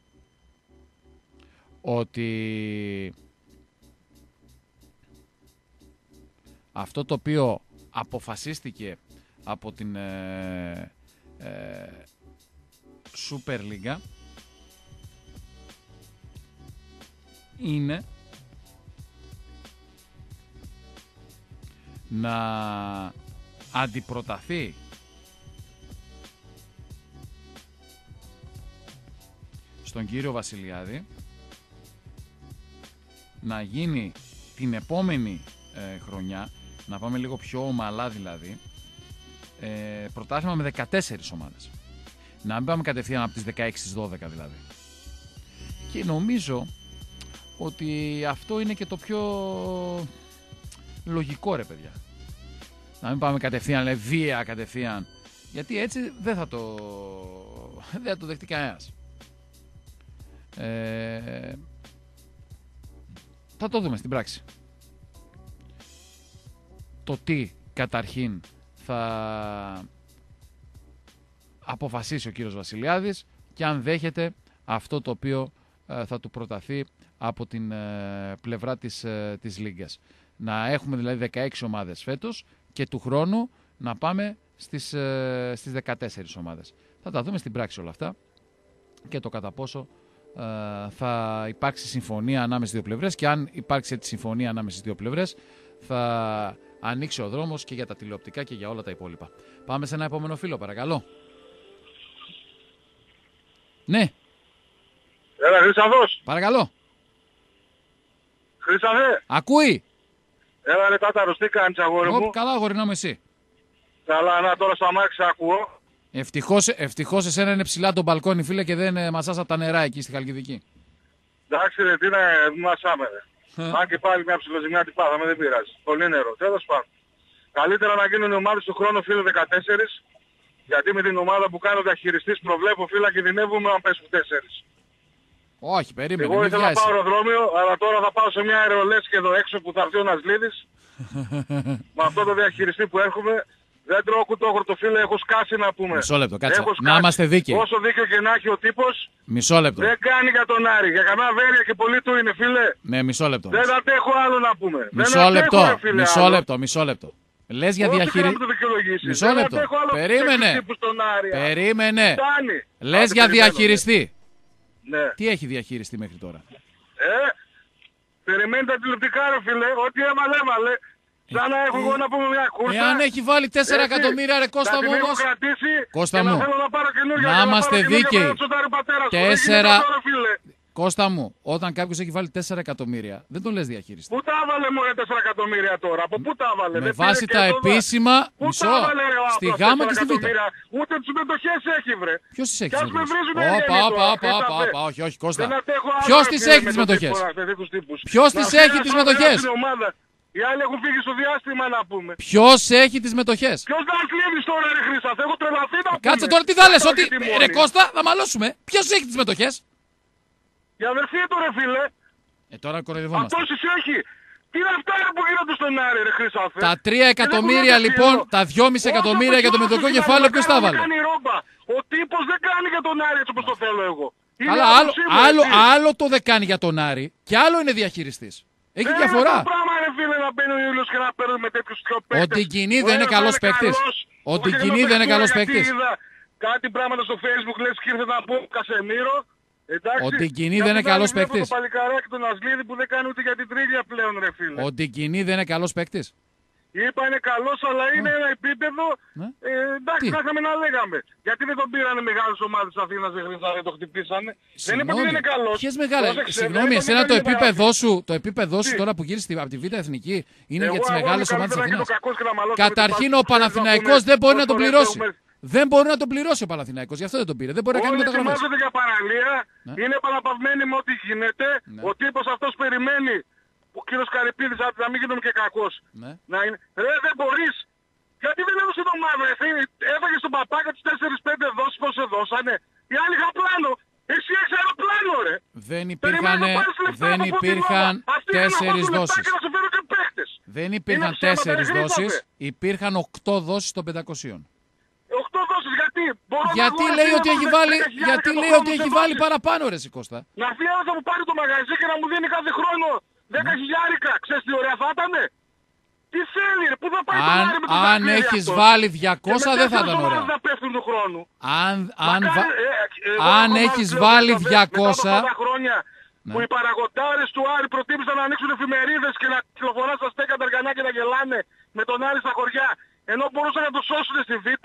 ότι αυτό το οποίο αποφασίστηκε από την ε, ε, Super League είναι να αντιπροταθεί στον κύριο Βασιλιάδη να γίνει την επόμενη ε, χρονιά, να πάμε λίγο πιο ομαλά δηλαδή, ε, πρωτάθλημα με δεκατέσσερις ομάδες. Να μην πάμε κατευθείαν από τις δεκαέξι στις δώδεκα δηλαδή. Και νομίζω ότι αυτό είναι και το πιο λογικό, ρε παιδιά. Να μην πάμε κατευθείαν, λέει, βία κατευθείαν. Γιατί έτσι δεν θα το, δεν θα το δεχτεί κανένας. Ε, θα το δούμε στην πράξη. Το τι καταρχήν θα αποφασίσει ο κύριος Βασιλιάδης και αν δέχεται αυτό το οποίο ε, θα του προταθεί από την ε, πλευρά της, ε, της Λίγκας. Να έχουμε δηλαδή δεκαέξι ομάδες φέτος και του χρόνου να πάμε στις, ε, στις δεκατέσσερις ομάδες. Θα τα δούμε στην πράξη όλα αυτά και το κατά πόσο ε, θα υπάρξει συμφωνία ανάμεσα στις δύο πλευρές και αν υπάρξει έτσι συμφωνία ανάμεσα στις δύο πλευρές θα ανοίξει ο δρόμος και για τα τηλεοπτικά και για όλα τα υπόλοιπα. Πάμε σε ένα επόμενο φίλο, παρακαλώ. Ναι. Έλα, Χρυσανθός. Παρακαλώ. Χρυσανθέ. Ακούει. Έλα, ρε Τάταρος, τι κάνεις, αγόρι μου? Ω, καλά, αγόρι, να είμαι εσύ. Καλά, να τώρα στο αμάξι ακούω. Ευτυχώς, ευτυχώς εσένα είναι ψηλά το μπαλκόνι, φίλε, και δεν ε, μασάς από τα νερά εκεί στη Χαλκιδική. Εντάξει, ρε, τι να μασάμε, ρε. Αν και πάλι μια ψηλοζημιά την πάθαμε, δεν πειράζει. Πολύ νερό. Τέλος πάντων. Καλύτερα να γίνουν οι ομάδες του χρόνου, φίλε, δεκατέσσερα. Γιατί με την ομάδα που κάνω διαχειριστής προβλέπω, φίλα, κινδυνεύουμε αν πέσουν τέσσερις. Όχι, περίμενε. Εγώ μην ήθελα να βιάζεσαι. πάω αεροδρόμιο, αλλά τώρα θα πάω σε μια αερολέσκη εδώ έξω που θα έρθει ο Νασλίδης. Με αυτό το διαχειριστή που έρχομαι, δεν τρώω κουτόχορτο, φίλε, έχω σκάσει να πούμε. Μισό λεπτό, κάτσε. Έχω Να σκάσει. είμαστε δίκαιοι. Όσο δίκαιο και να έχει ο τύπος, Μισό λεπτό. δεν κάνει για τον Άρη. Για κανένα βέρεια και πολύ του είναι, φίλε. Ναι, μισό λεπτό. Δεν αντέχω άλλο να πούμε. Μισό δεν λεπτό. αντέχω, ρε, φίλε, Μισό άλλο. λεπτό. Μισό λεπτό. Λες για Όσο και να διαχείριση. μου το δικαιολογήσεις. Μισό Δεν λεπτό. αντέχω άλλο Περίμενε. τέτοιους τύπους στον Άρη. Περίμενε. Φτάνει. Λες Άντε, για περιμένω, διαχειριστή. Ναι. Τι έχει διαχειριστεί μέχρι τώρα? Ε, περιμένει τα τηλεοπτικά, ρε φίλε. Ό,τι έβαλε, έβαλε. Σαν να έχω εγώ να πούμε μια κούρσα. Εάν έχει βάλει τέσσερα Έτσι, εκατομμύρια, ρε Κώστα να μου την έχω όμως. κρατήσει Κώστα και μου. να θέλω να πάρω καινούργια. Να για είμαστε πάρω καινούργια δίκαιοι. να τσοτάρει ο πατέρας μου. Τέσσερα- Δεν γίνεται τώρα, φίλε. Κώστα μου, όταν κάποιος έχει βάλει τέσσερα εκατομμύρια, δεν τον λες διαχειριστή. Πού τα έβαλε μωρέ τέσσερα εκατομμύρια τώρα, από πού τα έβαλε? Με δεν βάση πήρε τα και εδώ, επίσημα, Πού μισό, τα έβαλε ρε, ο στη άνθρωπος, Γάμα και τέσσερα στη Β. εκατομμύρια? Ούτε τις μετοχές έχει βρε. Ποιος τις έχει Κι τις ας με μετοχές? βρίζουν Ω, οι πα, Έλληνες πα, τώρα, πα, αυτά, πα, δε. πα, όχι, όχι, Κώστα. Δεν αντέχω άλλο, Ποιος ρε, τις φίλε, έχει με τις το μετοχές? τίποτα, τέτοιους τύπους. Ποιος Να τις φέρει έχει ένα τις σώμα μετοχές? στην ομάδα. Οι άλλοι έχουν φύγει στο διάστημα να πούμε. Ποιος έχει τις μετοχές? Ποιος να κλείβεις τώρα ρε Χρήσα, θα έχω τρελαθεί να πούμε. Κάτσε τώρα, τι θα λες, Κάτω ότι. και τη Ρε μόνη. Κώστα, θα μαλώσουμε. Ποιος έχει τις μετοχές? Η αδερφή του ρε φίλε. Ε, τώρα κοροϊδευόμαστε. Αυτός τις έχει. Τι είναι αυτά ρε, που γίνονται στον Άρη ρε Χρήσταφε. Τα τρία εκατομμύρια λοιπόν, τα δυόμισι εκατομμύρια για το μετοχικό κεφάλαιο, ποιος τα βάλε? Κάνει ρόμπα. Ο τύπος δεν κάνει για τον Άρη έτσι όπως το θέλω εγώ. Είναι Αλλά άλλο, άποψή μου, άλλο, έτσι. άλλο το δεν κάνει για τον Άρη και άλλο είναι διαχειριστής. Έχει Δεν διαφορά. είναι αυτό πράγμα ρε φίλε να μπαίνει ο Ήλιος και να παίρνουμε τέτοιους δυο παίκτες. Ο Ντικινή Ο δεν είναι ένας καλός είναι παίκτης. καλός. Ο Όχι, Ντικινή δεν δεν είναι το καλός γιατί παίκτης. είδα κάτι πράγματα στο Facebook λες και ήρθε να πω Κασεμίρο. Εντάξει. Ο Ντικινή Και δεν είναι απ' την άλλη καλός βλέπω παίκτης. Το παλικαράκι τον Ασλίδη που δεν κάνει ούτε για την τρίγλια πλέον ρε φίλε. Ο Ντικινή δεν είναι καλός παίκτης. Είπα είναι καλός αλλά είναι ένα επίπεδο, Ναι. ε, εντάξει Τι? θα είχαμε να λέγαμε. Γιατί δεν τον πήρανε μεγάλες ομάδες της Αθήνας δεν το χτυπήσανε. Δεν είπα ότι δεν είναι καλός. Ποιες μεγάλες. Πρόσεξε, Συγγνώμη, δεν είπα εσένα ότι το δεν είναι επίπεδο καλός. σου, το επίπεδό σου Τι? τώρα που γύρισες από τη Β' Εθνική είναι Εγώ για τις αγόρι μεγάλες μου, ομάδες της καλύτερα και Αθήνας. το κακός και να μαλώσω Καταρχήν με ο το πας- Παναθηναϊκός ξέρεις να δεν μπορεί πούμε να τον πόσο πληρώσει. έχουμε- Δεν μπορεί να τον πληρώσει ο Παναθηναϊκός, γι' αυτό δεν τον πήρε. Δεν μπορεί να κάνει Όλοι μεταγραφές. ετοιμάζονται για παραλία, Ναι. είναι επαναπαυμένοι με ό,τι γίνεται. Ναι. Ο τύπος αυτός περιμένει, ο κύριος Καρυπίδης, άντε να μην γίνομαι και κακός. Ναι. Να είναι. Ρε δεν μπορείς. Γιατί δεν έδωσε την ομάδα, εσύ έφαγες τον παπάκα τις τέσσερις πέντε δόσεις πως σε δώσανε. Οι άλλοι είχαν πλάνο. Εσύ έχεις ένα πλάνο ρε. Δεν Περιμένεις υπήρχαν, να πάρεις λεφτά δεν από την υπήρχαν ομάδα. Αυτοί τέσσερις θέλουν να πάρουν λεφτά δόσεις. και να σου φέρουν και παίχτες. Δεν υπήρχαν ψέματα, τέσσερις ρε, δόσεις, Χρήστοφε. υπήρχαν οκτώ δόσεις των πεντακοσίων. Οκτώ δόσεις γιατί. Μπορώ να Γιατί αγοράσω λέει ένα ότι έχει δέκα βάλει, χιλιάρικα γιατί το λέει χρόνο ότι σε έχει δόσεις. βάλει παραπάνω ρε Σικώστα. Να φύγει ένας να μου πάρει το μαγαζί και να μου δίνει κάθε χρόνο δέκα χιλιάρικα. Ξέρεις τι ωραία θα ήτανε. Τι θέλει ρε, πού θα πάει Αν, το Άρη με το αν δάκρυ έχεις αυτό. βάλει Και διακόσια με δεν θα τέσσερις ήταν ομάδες ωραία. να πέφτουν του χρόνου. Αν, αν, Μακάρι, βα- ε, ε, εγώ αν έχω έχεις μάθει βάλει πλέον, διακόσια, μετά από αυτά τα χρόνια που Ναι. οι παραγοντάρες του Άρη προτίμησαν να ανοίξουν εφημερίδες και να κυκλοφοράνε στα στέκα τα αργανιά και να γελάνε με τον Άρη στα χωριά, ενώ μπορούσαν να το σώσουν στη Β',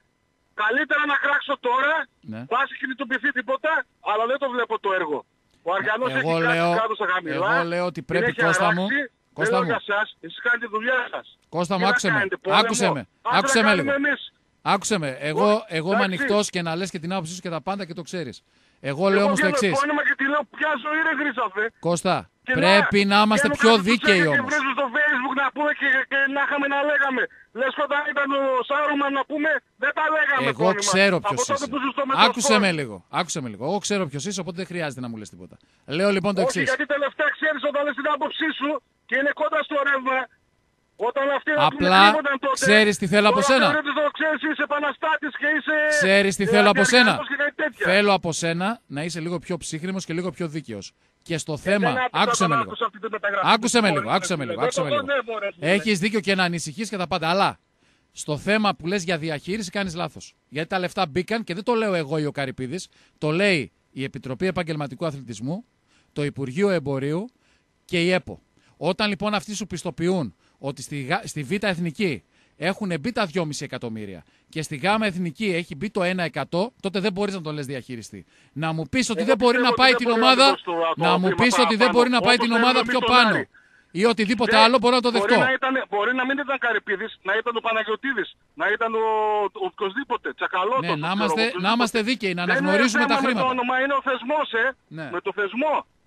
καλύτερα να κράξω τώρα, Ναι. βάσει κινητοποιηθεί τίποτα, αλλά δεν το βλέπω το έργο. Ο Αργανός Εγώ έχει λέω- κάτσει κάτω στα χαμηλά. εγώ λέω ότι την πρέπει, έχει Κώστα μου, αράξει. Κώστα Δεν λέω μου. για εσάς, εσείς κάνετε τη δουλειά σας. Κώστα Τι μου, να άκουσε με. κάνετε, πόλεμο. Άκουσε με. Άντε να Άκουσε με κάνουμε λίγο. εμείς. Άκουσε με. Εγώ, Όχι, εγώ είμαι εντάξει. ανοιχτό και να λες και την άποψή σου και τα πάντα και το ξέρεις. Εγώ λέω Εγώ όμως το βγαίνω εξής. επώνυμα και τη λέω ποια ζωή ρε Χρήσταφε. Κώστα, Και πρέπει να είμαστε βγαίνω πιο κάτω στους δίκαιοι τσάκες όμως. Και βρίζουν στο Facebook να πούμε και, και να είχαμε να λέγαμε. Λες και όταν ήταν ο Σάρουμαν να πούμε δεν τα λέγαμε. Εγώ επώνυμα. ξέρω Από ποιος τότε είσαι. που ζουν στο Μετροπόλ. Άκουσε με λίγο. Άκουσε με λίγο. Εγώ ξέρω ποιος είσαι, οπότε δεν χρειάζεται να μου λες τίποτα. Λέω λοιπόν το Όχι, εξής. γιατί τελευταία ξέρεις όταν λες την άποψή σου και είναι κοντά στο ρεύμα. Όταν αυτοί να Απλά πούνε τίποτα τότε, ξέρεις τι θέλω από τώρα σένα. θεωρείται το ξέρεις είσαι επαναστάτης και είσαι... Ξέρεις τι ε, θέλω από σένα. αντιεργάτος και κάτι τέτοια. Θέλω από σένα να είσαι λίγο πιο ψύχρημος και λίγο πιο δίκαιος. Και στο Δεν θέμα, άκουσα άκουσε τον με λίγο. άκουσα αυτή τη μεταγραφή. Άκουσε με Μπορεί, λίγο, ρε άκουσε με φίλε. λίγο, Δεν άκουσε το με λίγο. χωνεύω, ρε φίλε. Έχεις δίκιο και να ανησυχείς και τα πάντα, αλλά στο θέμα που λες για διαχείριση κάνεις λάθος. Γιατί τα λεφτά μπήκαν και δεν το λέω εγώ ή ο Καρυπίδης, το λέει η Επιτροπή Επαγγελματικού Αθλητισμού, το Υπουργείο Εμπορίου και η ΕΠΟ. Όταν λοιπόν αυτοί σου πιστοποιούν ότι στη, Γα- στη Β' Εθνική έχουν μπει τα δυόμισι εκατομμύρια και στη Γ' Εθνική έχει μπει το ένα εκατό, τότε δεν μπορείς να τον λες διαχειριστή. Να μου πεις ότι Εγώ δεν μπορεί πιστεύω να ότι πάει δεν την μπορεί να ομάδα, δώσει το- το να μου βήμα πεις ότι δεν παραπάνω. μπορεί να πάει Όπως την θέλουμε ομάδα εμείς πιο τον πάνω. Άρη. Ή οτιδήποτε Ναι, άλλο μπορώ να το μπορεί δεχτώ. να, ήταν, μπορεί να μην ήταν Καρυπίδης, να ήταν ο Παναγιωτίδης, να ήταν ο, ο οποιοσδήποτε, Τσακαλώτος. Ναι, να είμαστε, να είμαστε δίκαιοι, να Δεν είναι αναγνωρίζουμε τα θέμα με το χρήματα. όνομα, είναι ο θεσμός, ε. Ναι. Με το θεσμό.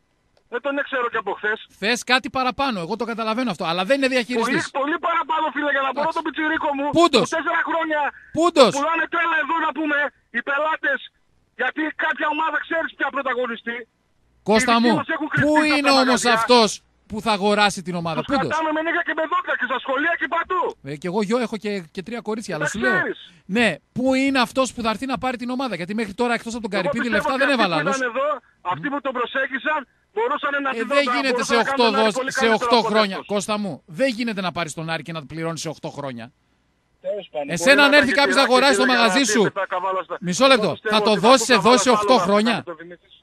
Δεν τον ξέρω και από χθες. Θες κάτι παραπάνω, εγώ το καταλαβαίνω αυτό, αλλά δεν είναι Πολύ, διαχειριστής. πολύ παραπάνω, φίλε, για να μπορώ τον πιτσιρίκο μου. Πούντος. Που τέσσερα χρόνια Πούντος. πουλάνε τρέλα εδώ να πούμε οι πελάτες. Γιατί κάποια ομάδα ξέρεις ποια πρωταγωνιστή. Κώστα Οι δικοί μου, μας έχουν κρυφτεί πού στα είναι αυτά όμως μαγαζιά. αυτός που θα αγοράσει την ομάδα, Τους Πούντος. κρατάμε με νύχια και με δόντια και στα σχολεία και παντού. Ε, και εγώ γιο έχω και, και τρία κορίτσια, αλλά Τα σου λέω. ξέρεις. Ναι, πού είναι αυτός που θα έρθει να πάρει την ομάδα, γιατί μέχρι τώρα εκτός από τον Εγώ Καρυπίδη πιστεύω λεφτά ότι δεν αυτοί έβαλα που άλλος. ήταν εδώ, αυτοί που τον προσέγγισαν, μπορούσαν να Ε, τη δεν δώσουν, γίνεται μπορούσαν σε να οκτώ, κάνουν ένα δόσ- πολύ σε καλύτερο οκτώ από χρόνια. αυτός. Κώστα μου, δεν γίνεται να πάρεις τον Άρη και να πληρώνει σε οκτώ χρόνια. Τέλος πάντων, Εσένα μπορεί αν να έρθει τα κάποιος να έχει αγοράσει το τυράκι, μαγαζί τυράκι, σου. τα καβάλα στα- Μισό λεπτό. Εγώ πιστεύω Θα το ότι δώσεις τα εδώ σε καβάλα οκτώ στα άλογα χρόνια. θα κάνει το Δημήτρης.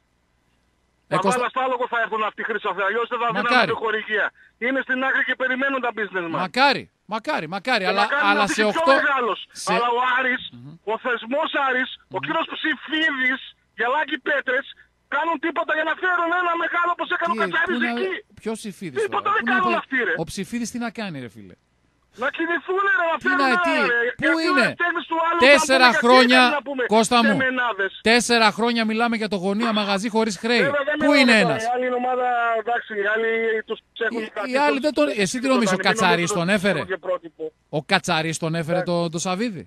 Ε, Τα Κώστα- βάλα στα άλογο θα έρθουν αυτοί οι χρυσαφοί, αλλιώς δεν θα Μακάρι. δίνουν χορηγία. Είναι στην άκρη και περιμένουν τα business μας. Μακάρι, μακάρι, μακάρι, Και αλλά, να κάνουν αλλά αυτοί σε και οκτώ. πιο μεγάλος. σε- Αλλά ο Άρης, ο θεσμός Άρης, ο κύριος Ψηφίδης, Γελάκη Πέτρες, κάνουν τίποτα για να φέρουν ένα μεγάλο όπως έκανε ο Τι- Κατσάρης πού να- εκεί. Ποιος Ψηφίδης Τίποτα τώρα, δεν πού να κάνουν πάει- αυτοί, ρε. Ο Ψηφίδης τι να κάνει ρε φίλε. Να κινηθούν ρε, να Τι φέρουν να, ένα, τι, ρε. πού Γιατί ο είναι? ευθύνης του άλλου Τέσσερα θα πούμε, χρόνια, γιατί να πούμε, Κώστα μου, τεμενάδες. τέσσερα χρόνια μιλάμε για το γωνία μαγαζί χωρίς χρέη. Βέβαια, δεν Πού μιλάμε είναι τώρα, ένας? Η άλλη είναι ομάδα, εντάξει, οι άλλοι τους έχουν Οι- κάτι, οι άλλοι τους- δεν τον- εσύ τι τίποτα, νομίζεις, ο μην Κατσαρής νομίζεις τον ότι έφερε? έχουν και πρότυπο. Ο Κατσαρής τον έφερε το, το Σαβίδι.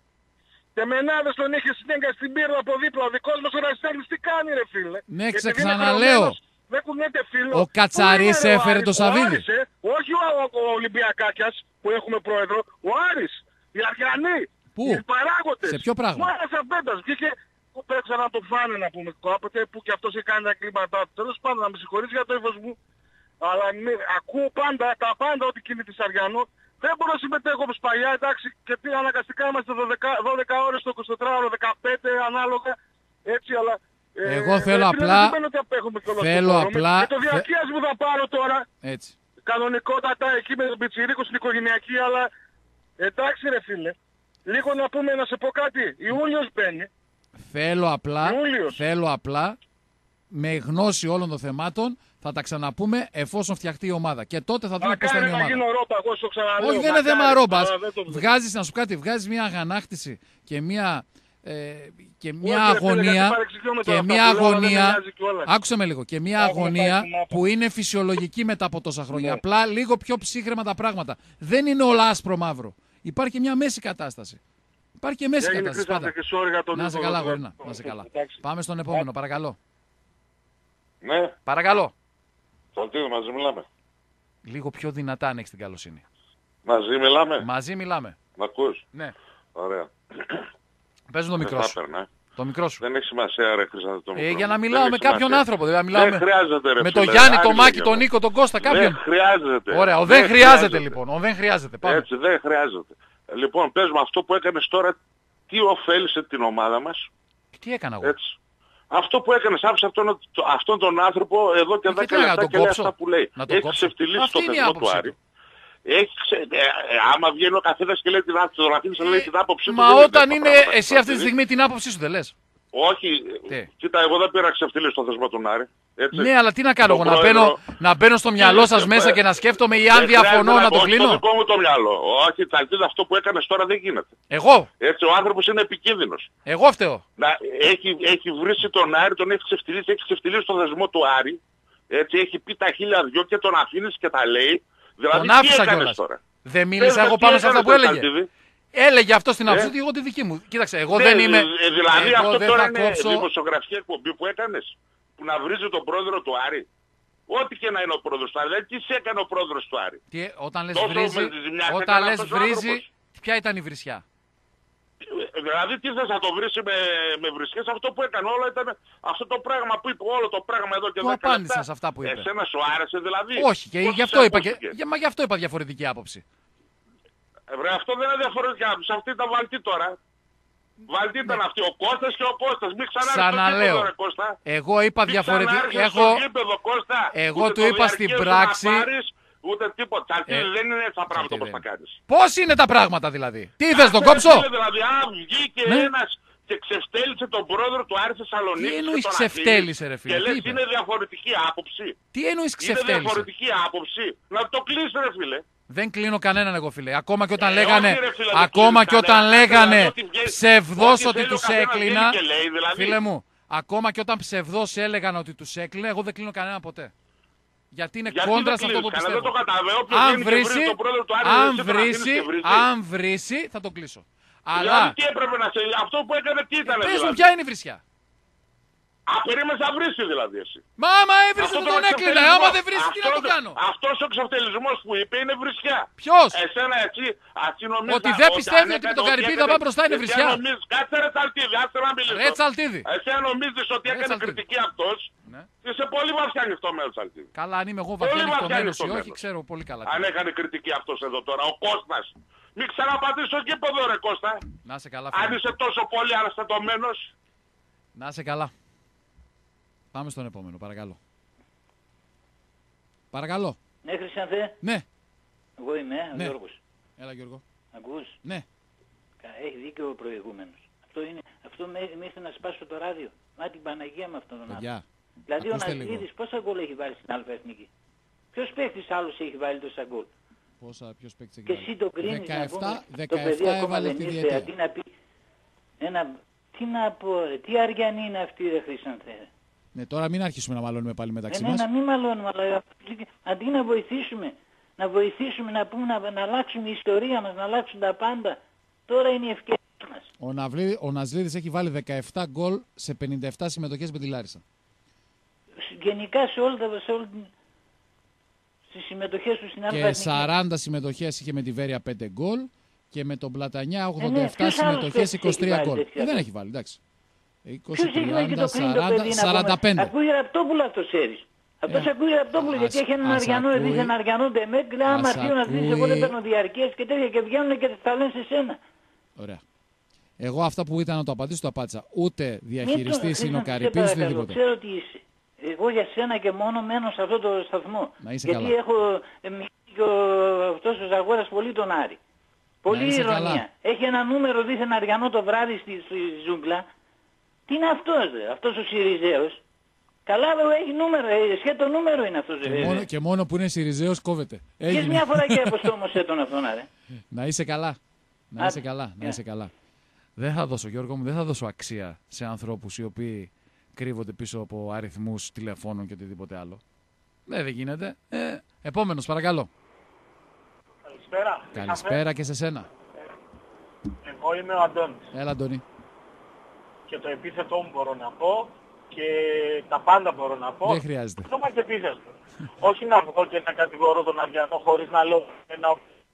Τεμενάδες τον είχε συνέγγα στην πύρα από δίπλα. Ο δικός μας ο Ραστέλης τι κάνει ρε φίλε. Ναι, Γιατί ξε- είναι ξαναλέω. χρεωμένος, δεν κουνιέται φίλο. Ο Κατσαρής Πού είναι, ρε, ο έφερε Άρης, το Σαβίδι. Ο Άρης, ε, όχι ο, ο, ο Ολυμπιακάκιας που έχουμε πρόεδρο. Ο Άρης. Οι Αριανοί. Πού? Οι παράγοντες. Σε ποιο πράγμα? Ο Άρης Απέντας. Βγήκε που πέτσα να το φάνε να πούμε κάποτε που και αυτός έκανε τα κλίματά του. Τέλος πάντων να με συγχωρείς για το ύφος μου. Αλλά μη, ακούω πάντα, τα πάντα ό,τι κινείται της Αριανού. Δεν μπορώ να συμμετέχω όπως παλιά, εντάξει, και τι αναγκαστικά είμαστε δώδεκα, δώδεκα ώρες το εικοσιτετράωρο, δεκαπέντε ανάλογα, έτσι, αλλά... ε, Εγώ θέλω ε, απλά- Δεν ότι απέχουμε κιόλας θέλω το χώρο. απλά- Και το διαρκείας μου θα πάρω τώρα, Έτσι. κανονικότατα εκεί με τον Πιτσιρίκο στην οικογενειακή, αλλά εντάξει ρε φίλε, λίγο να πούμε, να σε πω κάτι, Ιούλιος μπαίνει, Θέλω απλά, Ιούλιος. θέλω απλά, με γνώση όλων των θεμάτων, θα τα ξαναπούμε εφόσον φτιαχτεί η ομάδα. Και τότε θα δούμε πώς θα είναι η μακάρι να ομάδα. γίνω ρόμπα, εγώ σου το ξαναλέω. Όχι, δεν είναι μακάρι, θέμα ρόμπας. αλλά δεν το- Βγάζεις, να σου πω κάτι, βγάζεις μια αγανάκτηση και μια, ε, και μια Όχι, ρε φίλε, αγωνία. γιατί παρεξηγιόμαι Και τώρα μια αυτά που λέω, αλλά δεν με αγωνία. νοιάζει κιόλας. Άκουσε με λίγο. Και μια Έχουμε αγωνία πάει στην άπα. που είναι φυσιολογική μετά από τόσα χρόνια. Ναι. Απλά λίγο πιο ψύχρεμα τα πράγματα. Δεν είναι όλα άσπρο μαύρο. Υπάρχει και μια μέση κατάσταση. Υπάρχει και μέση Έγινε κατάσταση. Χρήστο Πάντα. και sorry για τον Να σε ύπνο, καλά, τώρα. γορίνα. Να σε καλά. Εντάξει. Πάμε στον επόμενο, παρακαλώ. Ναι, Παρακαλώ. Σαλτίδη, μαζί μιλάμε. Λίγο πιο δυνατά αν έχει την καλοσύνη. Μαζί μιλάμε. Μαζί μιλάμε. Μ' ακούς. Ναι. Ωραία. Παίζουν το Δεν μικρό θα σου. έπαιρνα. Το μικρό σου. Δεν έχει σημασία ρε Χρήστο το Ε, μικρό για μου. να Δεν μιλάω έχει με κάποιον σημασία. άνθρωπο. Δηλαδή, να μιλάω Δεν με, χρειάζεται ρε με τον φίλε, Γιάννη, τον άργησε Μάκη, για τον μένα. Νίκο, τον Κώστα. Δεν Κάποιον. χρειάζεται. Ωραία, ο δεν χρειάζεται λοιπόν. Ο δεν χρειάζεται. Πάμε. Έτσι, δεν χρειάζεται. Λοιπόν, πες μου αυτό που έκανες τώρα, τι ωφέλισε την ομάδα μας, Τι έκανα εγώ. έτσι. Αυτό που έκανες, άφησε αυτόν, αυτόν τον άνθρωπο εδώ και Ε, και τι δέκα να λεπτά τον και λέει κόψω? αυτά που λέει. Να τον Έχει κόψω? ξεφτυλίσει Αυτή το είναι η θεσμό του άποψη Άρη. του. Έχει ξε... ε, ε, άμα βγαίνει ο καθένας και λέει την άποψη, τον αφήνεις να λέει την άποψη του. Μα δεν όταν τέτοια είναι πράγματα, εσύ αυτή τη δηλαδή. στιγμή την άποψή σου δεν λες. Όχι, Τι? κοίτα, εγώ δεν πήρα ξεφτυλίσει το θεσμό του Άρη. Έτσι. Ναι, αλλά τι να κάνω Το εγώ, να πρόεδρο- μπαίνω, να μπαίνω στο μυαλό σας Ε, μέσα ε, και να σκέφτομαι ή αν Δεν διαφωνώ χρειάζεται να το όχι κλείνω. στο δικό μου το μυαλό. Όχι, Τσαλτίδα, αυτό που έκανες τώρα δεν γίνεται. Εγώ, Έτσι, ο άνθρωπος είναι επικίνδυνος. εγώ φταίω. Να, έχει, έχει βρήσει τον Άρη, τον έχει ξεφτυλίσει, έχει ξεφτυλίσει το θεσμό του Άρη. Έτσι, έχει πει τα χίλια δυο και τον αφήνεις και τα λέει. Δηλαδή, Τον τι άφησα έκανες κιόλας. τώρα. Δεν μίλησα Πες εγώ μας, πάνω τι σε αυτά που έκανες, έλεγε. Τσαλτίδη. Έλεγε αυτό στην άποψη Ε. του, εγώ τη δική μου. Κοίταξε, εγώ Ναι, δεν είμαι. ε, Δηλαδή εγώ αυτό δεν τώρα θα είναι κόψω. δημοσιογραφική εκπομπή που έκανες. Που να βρίζει τον πρόεδρο του Άρη. Ό,τι και να είναι ο πρόεδρος του Άρη. Δηλαδή τι σε έκανε ο πρόεδρος του Άρη. Τι, όταν λες Τόσο βρίζει, με τη ζημιά όταν έκανε λες αυτός ο βρίζει, άνθρωπος. ποια ήταν η βρισιά. Ε, Δηλαδή τι θες να το βρεις με, με βρισκές, αυτό που έκανε όλο ήταν αυτό το πράγμα που είπε, όλο το πράγμα εδώ και Του δέκα απάντησα λεπτά. σε αυτά που είπε. Εσένα σου άρεσε δηλαδή. Όχι, και Πώς γι' σε αυτό είπα, και, ακούστηκε? για, μα γι' αυτό είπα διαφορετική άποψη. Ε, βρε, αυτό δεν είναι διαφορετικά. Σε αυτή ήταν βαλτή τώρα. Βαλτή ήταν αυτή. Ο Κώστας και ο Κώστας. Μην ξανάρθεις στο Ξαναλέω. γήπεδο, ρε Κώστα. Εγώ είπα Μην διαφορετική. ξανάρθεις Έχω, στο γήπεδο, Κώστα. εγώ Ούτε του το είπα στην διαρκές να πράξη- πάρεις, ούτε τίποτα. Τσαλτίδη, Ε, δεν είναι έτσι τα πράγματα Τσαλτίδη όπως τα δεν κάνεις. πώς είναι τα πράγματα δηλαδή. Τι θες, τον Κάθε κόψω. φίλε, Δηλαδή, αν βγήκε Ναι. ένας και ξεφτέλησε τον πρόεδρο του Άρη Θεσσαλονίκη. Τι εννοείς ξεφτέλησε, ρε φίλε, Και τι λες είπε? είναι διαφορετική άποψη. Τι εννοείς Είναι ξεφτέλησε. διαφορετική άποψη. Να το κλείσει, ρε φίλε. Δεν κλείνω κανέναν εγώ φίλε. Ακόμα και όταν Ε, λέγανε, όχι, ρε, φίλε, δεν ακόμα κλείνεις και όταν κανέναν. λέγανε Δηλαδή, ό,τι βγαίνει- ψευδός ό,τι ότι θέλει ο τους καθένας έκλεινα. βγαίνει και λέει, δηλαδή. Φίλε μου, ακόμα και όταν ψευδός έλεγαν ότι τους έκλεινα, εγώ δεν κλείνω κανέναν ποτέ. Γιατί είναι Γιατί κόντρα δεν σε αυτό που κλείνεις κανένα, πιστεύω. δεν το καταλαβαίνω. Όποιος Αν βγαίνει και βρίζει βρίσει, τον πρόεδρο του Άρη, αν εσύ τον αφήνεις βρίσει, και βρίζει. αν βρίσει, θα το κλείσω. Δηλαδή Αλλά, τι έπρεπε να σε... Αυτό που έκανε τι ήταν πες μου δηλαδή. ποια είναι η βρισιά. Α, περίμενες να βρίσει δηλαδή εσύ. Μα άμα έβρισε Αυτό θα τον έκλεινα, εξευτελισμό- άμα δεν βρίσει τι να το αυτός- κάνω. Αυτός ο εξευτελισμός που είπε είναι βρισιά. Ποιος? Εσένα έτσι, εσύ νομίζεις... Ότι δεν πιστεύει αν ότι με έκανε- τον Καρυπίδη θα έκανε- πάει μπροστά είναι εσύ βρισιά. νομίζεις- Κάτσε ρε Τσαλτίδη, άσε να μιλήσω. Ρε Τσαλτίδη. Εσύ αν νομίζεις ότι Ρε έκανε Τσαλτίδη. κριτική αυτός, Ναι. είσαι πολύ βαθιά ανοιχτωμένος Τσαλτίδη. Καλά, αν είμαι εγώ βαθιά Πολύ βαθιά ανοιχτωμένος ή όχι, ανοιχτωμένος. ξέρω πολύ καλά. Αν έκανε κριτική αυτός εδώ τώρα, ο Κώστας. Μην ξαναπατήσεις στο κήπεδο ρε Κώστα. Να σε καλά, Αν φίλε. είσαι τόσο πολύ αναστατωμένος. Να σε καλά. Πάμε στον επόμενο, παρακαλώ. Παρακαλώ. Ναι, Χρυσάνθε, Ναι, εγώ είμαι, ο Ναι. Γιώργος. έλα Γιώργο. Ακούς, Ναι. Κα- έχει δίκιο ο προηγούμενος. Αυτό, είναι, αυτό με, με ήρθε να σπάσω το ράδιο. Μα την Παναγία με αυτόν τον άνθρωπο. Παιδιά, Δηλαδή ο ακούστε λίγο. Ναζίδης πόσα γκολ έχει βάλει στην Αλφα Εθνική. Ποιος παίκτης άλλος έχει βάλει τόσα γκολ. Πόσα, ποιος παίκτης έχει Και βάλει. εσύ το κρίνεις να δεκαεπτά, πούμε, το παιδί δεκαεπτά ακόμα έβαλε δεν τη ήρθε, διετία. αντί να πει ένα... Τι να πω ρε, τι αριανή είναι αυτή ρε Χρυσάνθε. Ναι, τώρα μην αρχίσουμε να μαλώνουμε πάλι μεταξύ Ε, ναι, μας. να μην μαλώνουμε, αλλά αντί να βοηθήσουμε, να βοηθήσουμε να πούμε να, να αλλάξουμε η ιστορία μας, να αλλάξουν τα πάντα. Τώρα είναι η ευκαιρία μας. Ο, Ναυλίδη, ο Ναζλίδης έχει βάλει δεκαεπτά γκολ σε πενήντα επτά συμμετοχές με τη Λάρισα. Γενικά σε όλα τα... Σε όλη... στις συμμετοχές του στην Αλφα Και Εθνική. σαράντα συμμετοχές είχε με τη Βέρεια πέντε γκολ και με τον Πλατανιά ογδόντα επτά ποιος άλλος συμμετοχές παίκτης είκοσι τρία έχει βάλει γκολ. τέτοια Ε, δεν γκολ? έχει βάλει, εντάξει. είκοσι, Ποιος έχει βάλει και τριάντα, το κλείνει το σαράντα, παιδί να σαράντα πέντε. πούμε. Ακούει Ραπτόπουλο αυτός ξέρεις. Αυτός Ε, ακούει Ραπτόπουλο ας- γιατί έχει έναν ας αριανό, ακούει- δίθεν αριανό ντεμέτ, λέει άμα ας αρχίσει να δεις εγώ δεν ακούει- παίρνω διαρκές και τέτοια και βγαίνουν και τα λένε σε σένα. Ωραία. Εγώ αυτά που ήταν να το απαντήσω το απάντησα. Ούτε διαχειριστής είναι ο Χρήστο, σε Καρυπίδης, ούτε παρακαλώ, τίποτα. ξέρω τι είσαι. Εγώ για σένα και μόνο μένω σε αυτό το σταθμό. Να είσαι γιατί καλά. έχω ε, μ, και ο, αυτός ο Ζαγόρας πολύ τον Άρη. Πολύ είσαι ηρωνία. καλά. Έχει ένα νούμερο δίθεν αριανό το βράδυ στη, στη ζούγκλα. Τι είναι αυτός, ρε, αυτός ο Συριζέος. Καλά, ρε, έχει νούμερο, ε, σχέτο νούμερο είναι αυτός. Και ρε. μόνο, και μόνο που είναι Σιριζέος κόβεται. Βγες Έγινε. μια φορά και αποστόμωσέ τον αυτόν, ρε. Να είσαι καλά. Να Α, είσαι καλά. Να ε. είσαι καλά. Δεν θα δώσω, Γιώργο μου, δεν θα δώσω αξία σε ανθρώπους οι οποίοι κρύβονται πίσω από αριθμούς τηλεφώνων και οτιδήποτε άλλο. Ναι, δεν γίνεται. Ε, επόμενος, παρακαλώ. Καλησπέρα. Καλησπέρα και σε σένα. Εγώ είμαι ο Αντώνης Έλα, Αντώνη. και το επίθετό μου μπορώ να πω και τα πάντα μπορώ να πω. Δεν χρειάζεται. Ακόμα και επίθετο. Όχι να βγω και να κατηγορώ τον Αριανό χωρίς να λέω ένα...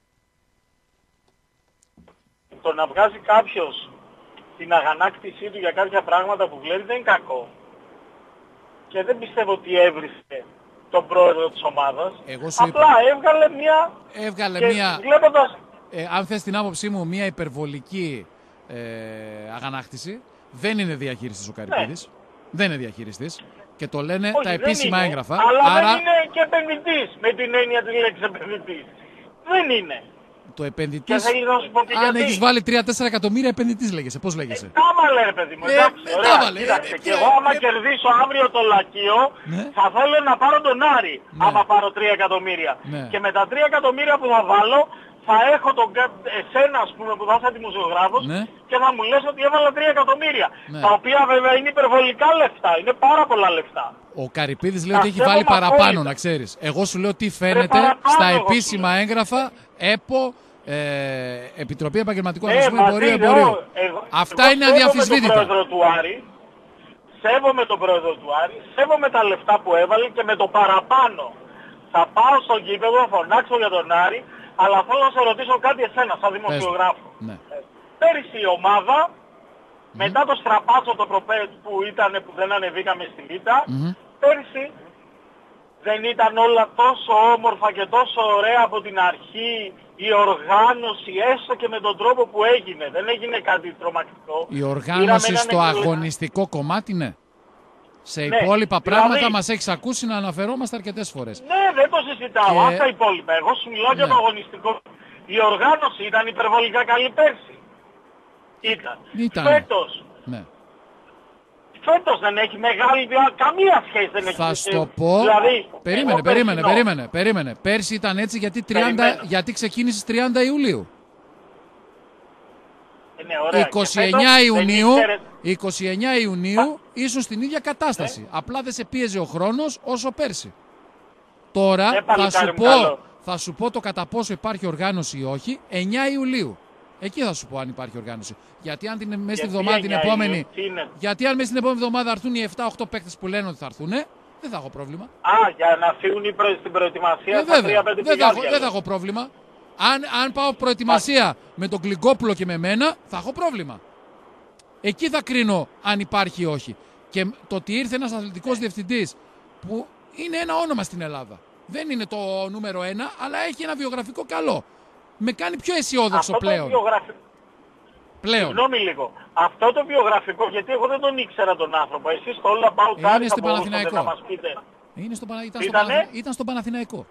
Το να βγάζει κάποιος την αγανάκτησή του για κάποια πράγματα που βλέπει δεν είναι κακό. Και δεν πιστεύω ότι έβρισε τον πρόεδρο της ομάδας. Εγώ σου Απλά έβγαλε μια... Έβγαλε και μία, βλέποντας... ε, αν θες την άποψή μου, μία υπερβολική ε, αγανάκτηση. Δεν είναι διαχειριστής ο Καρυπίδης. Δεν είναι διαχειριστής. Και το λένε Όχι, τα δεν επίσημα είναι, έγγραφα. Αλλά Άρα δεν είναι και επενδυτής με την έννοια της λέξης επενδυτής. Δεν είναι. το Και επενδυτής, θέλει να σου πω και αν γιατί. έχεις βάλει τρία τέσσερα εκατομμύρια επενδυτής λέγεσαι. Πώς λέγεσαι. Τα έβαλε ρε παιδί μου, Ε, εντάξει, ε, τα ωραία, έβαλε, κοίταξε, ε, και ε, εγώ άμα ε, κερδίσω αύριο το Λακείο, Ναι. θα θέλω να πάρω τον Άρη, Ναι. άμα πάρω τρία εκατομμύρια. Ναι. Και με τα τρία εκατομμύρια που θα βάλω, θα έχω τον, κα- εσένα ας πούμε που θα είσαι δημοσιογράφος Ναι. και θα μου λες ότι έβαλα τρία εκατομμύρια. Ναι. Τα οποία βέβαια είναι υπερβολικά λεφτά, είναι πάρα πολλά λεφτά. Ο Καρυπίδης λέει Τα ότι έχει σέβομαι βάλει παραπάνω, απόλυτα. να ξέρεις. Εγώ σου λέω τι φαίνεται παραπάνω στα εγώ σου επίσημα λέω. έγγραφα, ΕΠΟ, ε, Επιτροπή Επαγγελματικών Ε, Αθλητισμού μαζί, Εμπορίου εγώ- Εμπορίου. εγώ- Αυτά εγώ είναι σέβομαι αδιαμφισβήτητα. τον πρόεδρο του Άρη, σέβομαι τον πρόεδρο του Άρη, σέβομαι τα λεφτά που έβαλε και με το παραπάνω θα πάω στον γήπεδο, θα φωνάξω για τον Άρη, αλλά θέλω να σε ρωτήσω κάτι εσένα σαν δημοσιογράφο. Ναι. Πέρυσι η ομάδα, μετά το στραπάτσο το προπέτ που ήταν που δεν ανεβήκαμε στη Β', Μμμ. πέρυσι δεν ήταν όλα τόσο όμορφα και τόσο ωραία από την αρχή η οργάνωση, έστω και με τον τρόπο που έγινε. Δεν έγινε κάτι τρομακτικό. Η Πήραμε οργάνωση έναν στο εκλογικό- αγωνιστικό κομμάτι, ναι. Σε Ναι, υπόλοιπα δηλαδή- πράγματα μας έχεις ακούσει να αναφερόμαστε αρκετές φορές. Ναι, δεν το συζητάω. Και- Αυτά υπόλοιπα. Εγώ σου μιλάω για Ναι. το αγωνιστικό. Η οργάνωση ήταν υπερβολικά καλή πέρσι. Ήταν. Ήταν. Φέτος. Ναι. Φέτος δεν έχει μεγάλη, δια- καμία σχέση δεν έχει. Θα σου το πω. Δηλαδή, περίμενε, εγώ περίμενε, περσινό. περίμενε, περίμενε. Πέρσι ήταν έτσι γιατί, τριάντα, Περιμένω. γιατί ξεκίνησες τριάντα Ιουλίου. Ε, ναι, ωραία. Και είκοσι εννιά φέτος δεν Ιουνίου, ήξερε- είκοσι εννιά Ιουνίου ήσουν στην ίδια κατάσταση. Απλά δεν σε πίεζε ο χρόνος όσο πέρσι. Τώρα Ναι, θα παλικάρι σου, μου, πω, καλό. θα σου πω το κατά πόσο υπάρχει οργάνωση ή όχι εννιά Ιουλίου. Εκεί θα σου πω αν υπάρχει οργάνωση. Γιατί αν την, μέσα στη Γιατί εβδομάδα την εννιά επόμενη. Ιουλίου, τι είναι? Γιατί αν μέσα στην επόμενη εβδομάδα έρθουν οι επτά οκτώ παίκτες που λένε ότι θα έρθουν, δεν θα έχω πρόβλημα. Α, για να φύγουν οι προ... στην προετοιμασία Ε, στα βέβαια, τρία πέντε δεν θα, έχω, πηγάδια. δεν θα έχω πρόβλημα. Αν, αν πάω προετοιμασία με τον Γκλυγκόπουλο και με μένα, θα έχω πρόβλημα. Εκεί θα κρίνω αν υπάρχει ή όχι. Και το ότι ήρθε ένας αθλητικός διευθυντής που είναι ένα όνομα στην Ελλάδα. Δεν είναι το νούμερο ένα, αλλά έχει ένα βιογραφικό καλό. Με κάνει πιο αισιόδοξο Αυτό πλέον. το βιογραφικό. πλέον. Συγγνώμη λίγο. Αυτό το βιογραφικό, γιατί εγώ δεν τον ήξερα τον άνθρωπο. Εσείς το All About Είναι Άρη θα στην μπορούσατε Παναθηναϊκό. να μας πείτε. Είναι στο, Πανα- ήταν, στο Ήτανε? Παναθη- ήταν στον Παναθηναϊκό.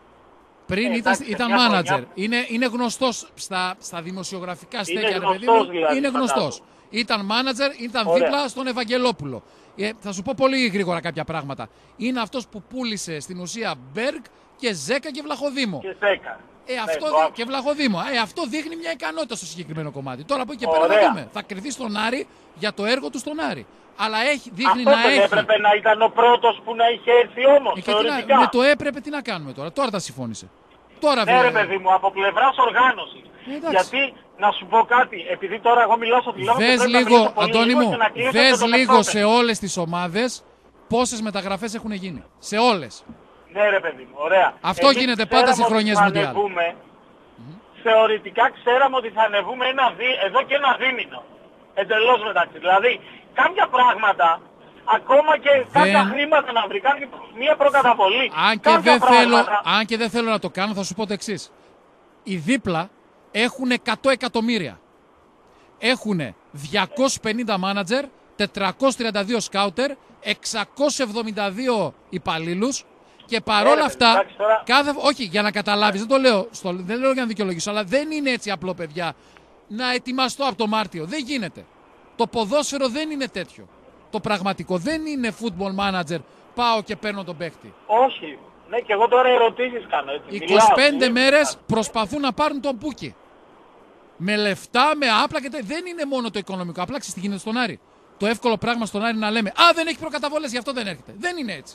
Πριν Ε, ήταν, εντάξει, ήταν μια χρονιά. μάνατζερ. Είναι, είναι γνωστός στα, στα δημοσιογραφικά στέκια, ρε παιδί γνωστός μου. δηλαδή, είναι γνωστός. φαντάζομαι. Ήταν μάνατζερ, ήταν Ωραία. δίπλα στον Ευαγγελόπουλο. Ε, θα σου πω πολύ γρήγορα κάποια πράγματα. Είναι αυτός που πούλησε στην ουσία Μπέργκ και Ζέκα και Βλαχοδήμο. Και Ζέκα. Ε, Ναι, αυτό το δει- άκουσα. και Βλαχοδήμο. Ε, αυτό δείχνει μια ικανότητα στο συγκεκριμένο κομμάτι. Τώρα από εκεί και πέρα Ωραία. θα δούμε. Θα κρυθεί στον Άρη για το έργο του στον Άρη. Αλλά έχει, δείχνει Αυτό να δεν έχει. έπρεπε να ήταν ο πρώτος που να είχε έρθει όμως, Ε, και τι να- θεωρητικά. με το έπρεπε τι να κάνουμε τώρα. Τώρα τα συμφώνησε. Τώρα Ναι, ρε βέβαια. παιδί μου, από πλευράς οργάνωσης. Ε, εντάξει. Γιατί, να σου πω κάτι, επειδή τώρα εγώ μιλάω στο τηλέφωνο. Δες πρέπει να λίγο, μιλήσω πολύ Αντώνη λίγο μου, και να κλείσω δες και το λίγο μεσόβιο. σε όλες τις ομάδες πόσες μεταγραφές έχουν γίνει. Σε όλες. Ναι, ρε παιδί μου, ωραία. Αυτό Εμείς γίνεται ξέραμε πάντα σε ότι χρονιές θα Μουντιάλ. ανεβούμε, θεωρητικά ξέραμε ότι θα ανεβούμε ένα δι... εδώ και ένα δίμηνο. Εντελώς μεταξύ. Δηλαδή, κάποια πράγματα, ακόμα και κάποια χρήματα να βρει, κάποια... μία προκαταβολή. Αν και, κάποια δεν θέλω, πράγματα- αν και δεν θέλω να το κάνω, θα σου πω το εξής. Οι δίπλα έχουν εκατό εκατομμύρια. Έχουν διακόσιους πενήντα μάνατζερ, τετρακόσιους τριάντα δύο σκάουτερ, εξακόσιους εβδομήντα δύο υπαλλήλους και παρόλα ρε, αυτά, εντάξει, τώρα- κάθε, όχι για να καταλάβεις, δεν το λέω, στο, δεν λέω για να δικαιολογήσω, αλλά δεν είναι έτσι απλό παιδιά να ετοιμαστώ από το Μάρτιο. Δεν γίνεται. Το ποδόσφαιρο δεν είναι τέτοιο. Το πραγματικό δεν είναι football manager, πάω και παίρνω τον παίχτη. Όχι. Ναι, και εγώ τώρα ερωτήσεις κάνω. Έτσι. είκοσι Μιλάω, πέντε μιλάω. μέρες προσπαθούν να πάρουν τον Πούκι. Με λεφτά, με άπλα και τε... δεν είναι μόνο το οικονομικό. Απλά ξέρεις τι γίνεται στον Άρη. Το εύκολο πράγμα στον Άρη να λέμε «Α, δεν έχει προκαταβολές, γι' αυτό δεν έρχεται». Δεν είναι έτσι.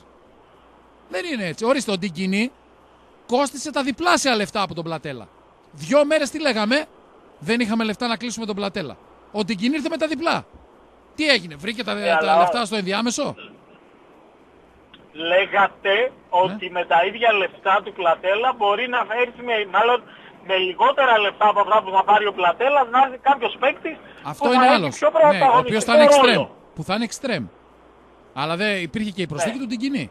Δεν είναι έτσι. Ορίστε, ο Ντιγκινή κόστισε τα διπλάσια λεφτά από τον Πλατέλα. Δυο μέρες τι λέγαμε, δεν είχαμε λεφτά να κλείσουμε τον Πλατέλα. Ο Ντιγκινή ήρθε με τα διπλά. Τι έγινε, βρήκε τα, Ε, τα αλλά- λεφτά στο ενδιάμεσο. Λέγατε ότι με τα ίδια λεφτά του Πλατέλα μπορεί να έρθει με, μάλλον με λιγότερα λεφτά από αυτά που θα πάρει ο Πλατέλας να έρθει κάποιος παίκτης Αυτό που είναι θα έχει άλλος. πιο Ναι, ο πρωταγωνιστικό οποίος θα είναι εξτρέμ. ρόλο. Που θα είναι εξτρέμ. Αλλά δεν υπήρχε και η προσθήκη Ναι. του Ντιγκινή.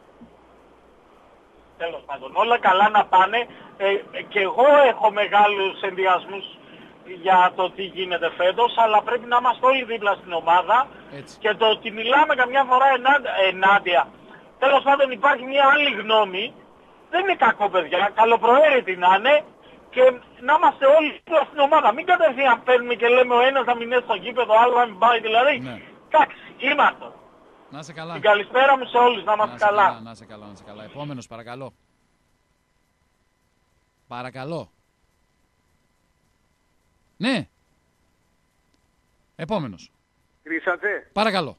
Τέλος πάντων, όλα καλά να πάνε. Ε, ε, και εγώ έχω μεγάλους ενδιασμούς για το τι γίνεται φέτος, αλλά πρέπει να είμαστε όλοι δίπλα στην ομάδα. Έτσι. Και το ότι μιλάμε καμιά φορά ενάντια, ενάντια. Τέλος πάντων υπάρχει μια άλλη γνώμη. Δεν είναι κακό παιδιά, καλοπροαίρετη να είναι. Και να είμαστε όλοι δίπλα στην ομάδα. Μην κατευθείαν παίρνουμε και λέμε ο ένας να μην είναι στο γήπεδο, ο άλλος να μην πάει. Δηλαδή, Ναι. εντάξει, είμαστε. Να είσαι καλά. Την καλησπέρα μου σε όλους, να Να είμαστε είσαι καλά. καλά, να είσαι καλά, να είσαι καλά. Επόμενος, παρακαλώ. Παρακαλώ. Ναι. Επόμενος. Κρίσατε, Παρακαλώ.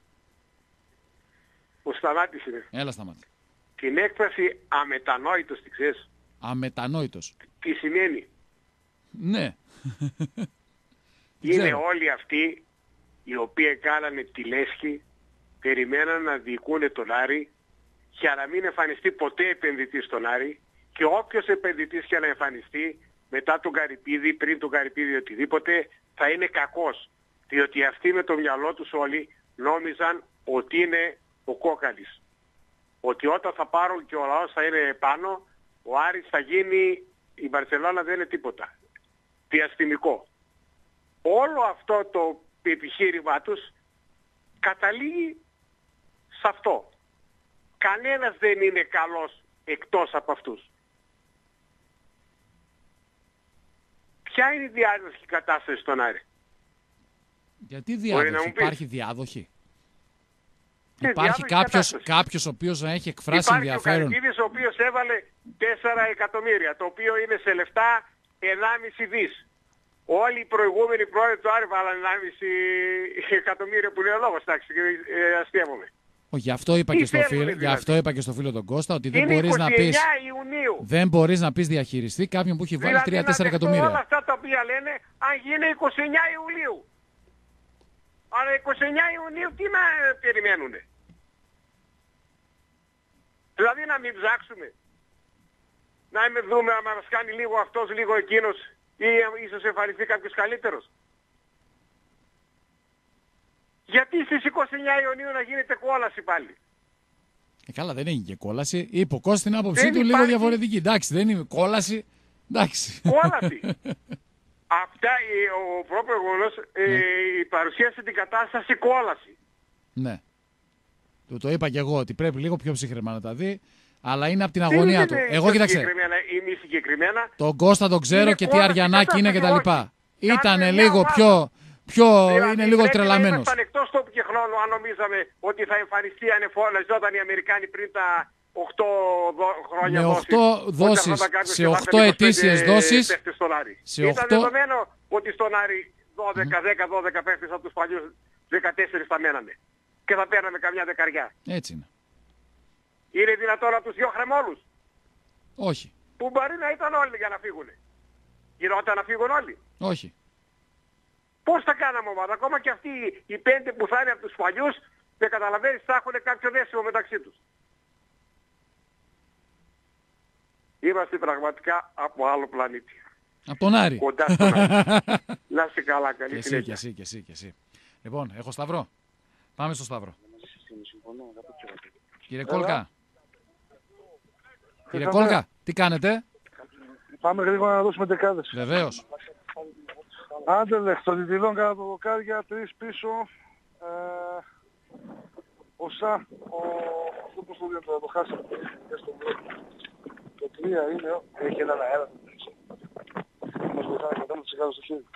ο Σταμάτης είναι. Έλα σταμάτη. Την έκφραση αμετανόητος, τη ξέρεις, Αμετανόητος. τι σημαίνει. Ναι. Είναι Ξέρω. όλοι αυτοί οι οποίοι κάνανε τη λέσχη, περιμέναν να διοικούν τον Άρη για να μην εμφανιστεί ποτέ επενδυτής στον Άρη και όποιος επενδυτής και να εμφανιστεί μετά τον Καρυπίδη, πριν τον Καρυπίδη οτιδήποτε, θα είναι κακός. Διότι αυτοί με το μυαλό τους όλοι νόμιζαν ότι είναι ο κόκαλης. Ότι όταν θα πάρουν και ο λαός θα είναι πάνω, ο Άρης θα γίνει, η Μπαρσελόνα δεν είναι τίποτα. Διαστημικό. Όλο αυτό το επιχείρημα τους καταλήγει σε αυτό. Κανένας δεν είναι καλός εκτός από αυτούς. Ποια είναι η διάδοχη κατάσταση στον Άρη? Γιατί να διάδοχη, μου πεις. υπάρχει διάδοχη. Ναι, Υπάρχει διάδοχη κάποιος, κατάσταση. κάποιος ο οποίος να έχει εκφράσει Υπάρχει ενδιαφέρον. ο Καρυπίδης ο οποίος έβαλε τέσσερα εκατομμύρια, το οποίο είναι σε λεφτά ενάμιση δις. Όλοι οι προηγούμενοι πρόεδροι του Άρη βάλαν ενάμιση εκατομμύρια που είναι ο λόγος, εντάξει, ε, αστείευομαι. Όχι, γι' αυτό είπα, και στο, φίλο, δηλαδή. γι αυτό είπα και στο φίλο τον Κώστα ότι δεν είναι μπορείς να πεις. Ιουνίου. Δεν μπορείς να πεις διαχειριστή κάποιον που έχει βάλει δηλαδή, τρία τέσσερα εκατομμύρια. Όλα αυτά τα οποία λένε, αν γίνει είκοσι εννέα Ιουλίου. Αλλά είκοσι εννέα Ιουνίου τι να περιμένουνε. Δηλαδή να μην ψάξουμε. Να μην δούμε αν μας κάνει λίγο αυτός, λίγο εκείνος ή ίσως εμφανιστεί κάποιος καλύτερος. Γιατί στις είκοσι εννέα Ιουνίου να γίνεται κόλαση πάλι. Ε, καλά, δεν έγινε και κόλαση. Είπε ο Κώστας την άποψή του υπάρχει... λίγο διαφορετική. Εντάξει, δεν είναι κόλαση. Εντάξει. Κόλαση. Αυτά, ο προπροηγούμενος, ναι. η παρουσίασε την κατάσταση κόλαση. Ναι. Του το είπα και εγώ ότι πρέπει λίγο πιο ψύχρεμα να τα δει. Αλλά είναι από την αγωνία είναι, του. Είναι, εγώ κοίταξε. Είναι συγκεκριμένα. Τον Κώστα τον ξέρω είναι και τι αριανάκι είναι κτλ. Ήτανε λίγο ομάδα. πιο. Πιο δηλαδή, είναι λίγο τρελαμένος. Ήμασταν εκτός τόπου και χρόνου αν νομίζαμε ότι θα εμφανιστεί ανεφώναζόταν οι Αμερικάνοι πριν τα οκτώ χρόνια με οκτώ δόσεις, σε οκτώ ετήσιες δόσεις. Σε Ήταν οκτώ... δεδομένο ότι στον Άρη δώδεκα δέκα δώδεκα παίχτες από τους παλιούς δεκατέσσερα θα μένανε. Και θα παίρναμε καμιά δεκαριά. Έτσι είναι. Είναι δυνατόν να τους διώχνουμε όλους. Όχι. Που μπορεί να ήταν όλοι για να φύγουν. Γινόταν να φύγουν όλοι. Όχι. Πώς θα κάναμε ομάδα, ακόμα και αυτοί οι πέντε που θα είναι από τους παλιούς, δεν καταλαβαίνεις, θα έχουν κάποιο δέσιμο μεταξύ τους. Είμαστε πραγματικά από άλλο πλανήτη. Από τον Άρη. Κοντά στον Άρη. Να είσαι καλά, καλή συνέχεια. Και εσύ, και εσύ, και εσύ. Λοιπόν, έχω Σταυρό. Πάμε στο Σταύρο. Κύριε Κόλκα. Κύριε Κόλκα, τι κάνετε? Πάμε γρήγορα να δώσουμε δεκάδες. Βεβαίως. Άντερλεχτ, το Διτυλόν κατά το δοκάρια, τρεις πίσω. Ε, ο Σα, ο... αυτό πώς το λέω, το χάσαμε. Το τρία είναι, έχει έναν αέρα. Μας βοηθάει να κατάμε το τσιγάρο στο χέρι.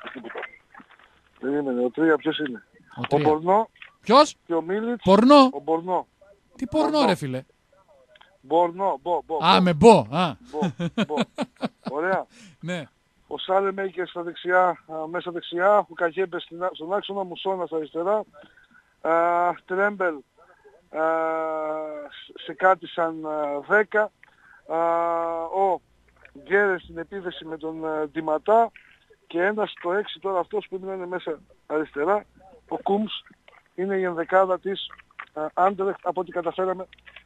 Δεν είναι, ο τρία ποιος είναι? Ο, ο Μπορνό. Ποιος? Και ο Μίλιτς. Πορνό. Ο Μπορνό. Τι πορνό ρε φίλε? Μπορνό, μπο, μπο. Α, με μπο. Α. Μπο, μπο. Ωραία. Ναι. Ο Σάλεμέικερ στα δεξιά, μέσα δεξιά, ο Καγέμπε στον άξονα, Μουσόνα στα αριστερά, α, Τρέμπελ α, σε κάτι σαν α, δέκα, α, ο Γκέρες στην επίθεση με τον α, Ντιματά και ένας στο έξι τώρα αυτός που είναι μέσα αριστερά, ο Κούμς, είναι η ενδεκάδα της Άντερλεχτ από ό,τι καταφέραμε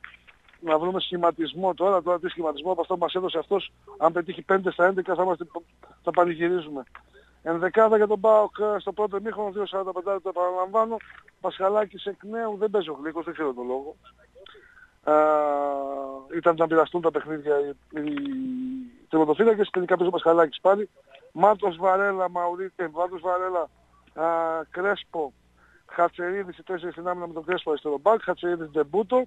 να βρούμε σχηματισμό τώρα, τώρα τι σχηματισμό από αυτό που μας έδωσε αυτός, αν πετύχει πέντε στα έντεκα θα, είμαστε, θα πανηγυρίζουμε. Ενδεκάδα για τον ΠΑΟΚ στο πρώτο ημίχρονο, δύο σαράντα πέντε το επαναλαμβάνω, Πασχαλάκης εκ νέου, δεν παίζει ο Γλύκος, δεν ξέρω τον λόγο. Α, ήταν να μοιραστούν τα παιχνίδια οι, οι τερματοφύλακες, τελικά παίζει ο Πασχαλάκης πάλι. Μάρτος Βαρέλα, Μαουρίτε, Μάρτος Βαρέλα, α, Κρέσπο, Χατσερίδης, οι τέσσερις στην άμυνα με τον Κρέσπο αριστερό μπακ, Χατσερίδης Ντεμπούτο.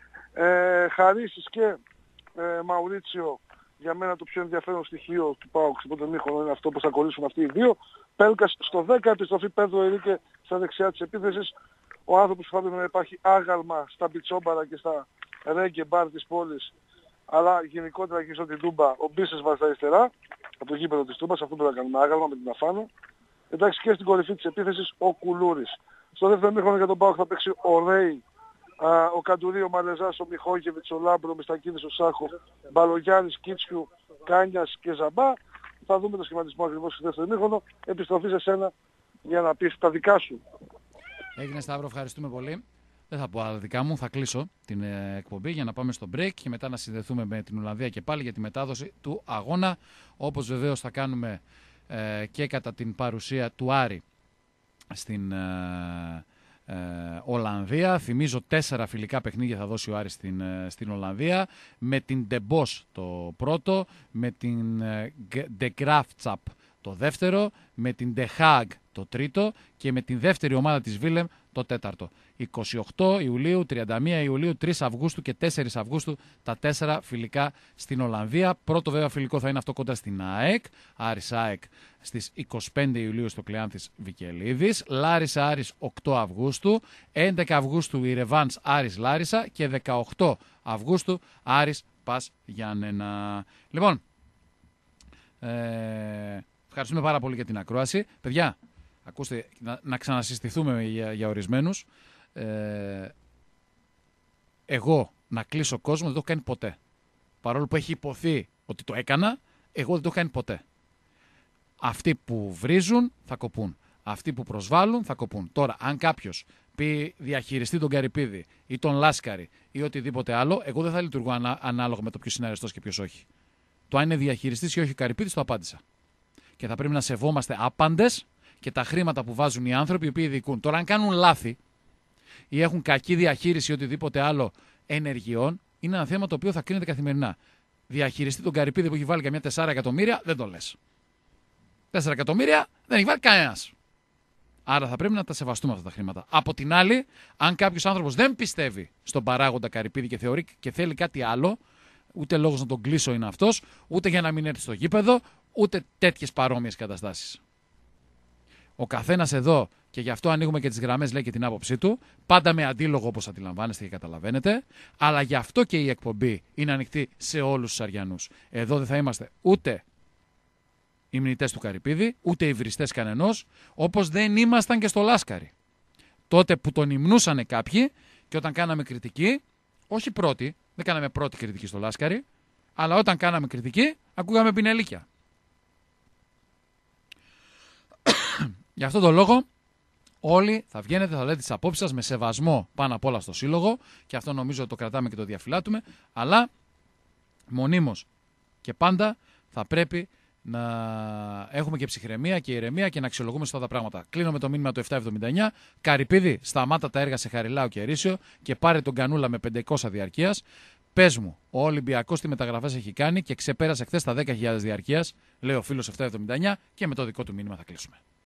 Ε, Χαρίσης και ε, Μαουρίτσιο, για μένα το πιο ενδιαφέρον στοιχείο του ΠΑΟΚ στο πρώτο μήχρονο είναι αυτό που θα κολλήσουν αυτοί οι δύο. Πέλκας στο δέκα, επιστροφή Πέδρο Ερίκε στα δεξιά της επίθεσης. Ο άνθρωπος που θα πρέπει να υπάρχει άγαλμα στα πιτσόμπαρα και στα ρέγγε μπαρ της πόλης, αλλά γενικότερα και στην Τούμπα ο Μπίσες βάζει στα αριστερά, από το γήπεδο της Τούμπας, αυτό πρέπει να κάνουμε άγαλμα με την Αφάνο. Εντάξει, και στην κορυφή της επίθεσης ο Κουλούρης. Στο δεύτερο μήχρονο για τον ΠΑΟΚ θα παίξει ο Ρέι, Uh, ο Καντουρί, ο Μαλεζάς, ο Μιχόγεβιτς, ο Λάμπρο, ο Μιστακίδης, ο Σάχο, Μπαλογιάννης, Κίτσιου, Κάνιας και Ζαμπά. Θα δούμε το σχηματισμό ακριβώς στο δεύτερο ημίχρονο. Επιστροφή σε σένα για να πεις τα δικά σου. Έγινε Σταύρο, ευχαριστούμε πολύ. Δεν θα πω άλλα δικά μου, θα κλείσω την ε, εκπομπή για να πάμε στο break και μετά να συνδεθούμε με την Ολλανδία και πάλι για τη μετάδοση του αγώνα. Όπως βεβαίως θα κάνουμε ε, και κατά την παρουσία του Άρη στην... Ε, Ε, Ολλανδία. Θυμίζω τέσσερα φιλικά παιχνίδια θα δώσει ο Άρης στην, ε, στην Ολλανδία, με την Ντεμπός το πρώτο, με την ε, De Graafschap το δεύτερο, με την De Haag το τρίτο και με την δεύτερη ομάδα της Βίλεμ το τέταρτο. είκοσι οκτώ Ιουλίου, τριάντα μία Ιουλίου, τρεις Αυγούστου και τέσσερις Αυγούστου τα τέσσερα φιλικά στην Ολλανδία. Πρώτο βέβαια φιλικό θα είναι αυτό κοντά στην ΑΕΚ, Άρης ΑΕΚ στις είκοσι πέντε Ιουλίου στο Κλεάνθης Βικελίδης, Λάρισα Άρης οκτώ Αυγούστου, έντεκα Αυγούστου η Ρεβάνς Άρης Λάρισα και δεκαοκτώ Αυγούστου Άρης Πας Γιάννενα. Λοιπόν, ε, ευχαριστούμε πάρα πολύ για την ακρόαση. Παιδιά, ακούστε, να, να ξανασυστηθούμε για, για ορισμένους. Ε, εγώ να κλείσω κόσμο δεν το έχω κάνει ποτέ. Παρόλο που έχει υποθεί ότι το έκανα, εγώ δεν το έχω κάνει ποτέ. Αυτοί που βρίζουν θα κοπούν. Αυτοί που προσβάλλουν θα κοπούν. Τώρα, αν κάποιος πει διαχειριστεί τον Καρυπίδη ή τον Λάσκαρη ή οτιδήποτε άλλο, εγώ δεν θα λειτουργώ ανά, ανάλογα με το ποιος είναι αρεστός και ποιος όχι. Το αν είναι διαχειριστής ή όχι ο Καρυπίδης το απάντησα. Και θα πρέπει να σεβόμαστε άπαντες και τα χρήματα που βάζουν οι άνθρωποι οι οποίοι ειδικούν. Τώρα, αν κάνουν λάθη ή έχουν κακή διαχείριση ή οτιδήποτε άλλο ενεργειών, είναι ένα θέμα το οποίο θα κρίνεται καθημερινά. Διαχειριστεί τον Καρυπίδη που έχει βάλει καμιά τέσσερα εκατομμύρια, δεν το λες. τέσσερα εκατομμύρια δεν έχει βάλει κανένας. Άρα θα πρέπει να τα σεβαστούμε αυτά τα χρήματα. Από την άλλη, αν κάποιος άνθρωπος δεν πιστεύει στον παράγοντα Καρυπίδη και θεωρεί και θέλει κάτι άλλο, ούτε λόγος να τον κλείσω είναι αυτός, ούτε για να μην έρθει στο γήπεδο, ούτε τέτοιες παρόμοιες καταστάσεις. Ο καθένας εδώ, και γι' αυτό ανοίγουμε και τις γραμμές, λέει και την άποψή του, πάντα με αντίλογο όπως αντιλαμβάνεστε και καταλαβαίνετε, αλλά γι' αυτό και η εκπομπή είναι ανοιχτή σε όλους τους Αριανούς. Εδώ δεν θα είμαστε ούτε οι μνητές του Καρυπίδη, ούτε οι βριστές κανενός, όπως δεν ήμασταν και στο Λάσκαρη. Τότε που τον υμνούσανε κάποιοι και όταν κάναμε κριτική, όχι πρώτη, δεν κάναμε πρώτη κριτική στο Λάσκαρη, αλλά όταν κάναμε κριτική, ακούγαμε πινελίκια. Γι' αυτόν τον λόγο, όλοι θα βγαίνετε, θα λέτε τις απόψεις σας με σεβασμό πάνω απ' όλα στο σύλλογο, και αυτό νομίζω ότι το κρατάμε και το διαφυλάττουμε, αλλά μονίμως και πάντα θα πρέπει να έχουμε και ψυχραιμία και ηρεμία και να αξιολογούμε σωστά τα πράγματα. Κλείνω με το μήνυμα του επτά εβδομήντα εννιά. Καρυπίδη, σταμάτα τα έργα σε Χαριλάου και Ερήσιο και πάρε τον Κανούλα με πεντακόσια διαρκείας. Πες μου, ο Ολυμπιακός τι μεταγραφές έχει κάνει και ξεπέρασε χθες τα δέκα χιλιάδες διαρκείας, λέει ο φίλος επτά εβδομήντα εννιά, και με το δικό του μήνυμα θα κλείσουμε.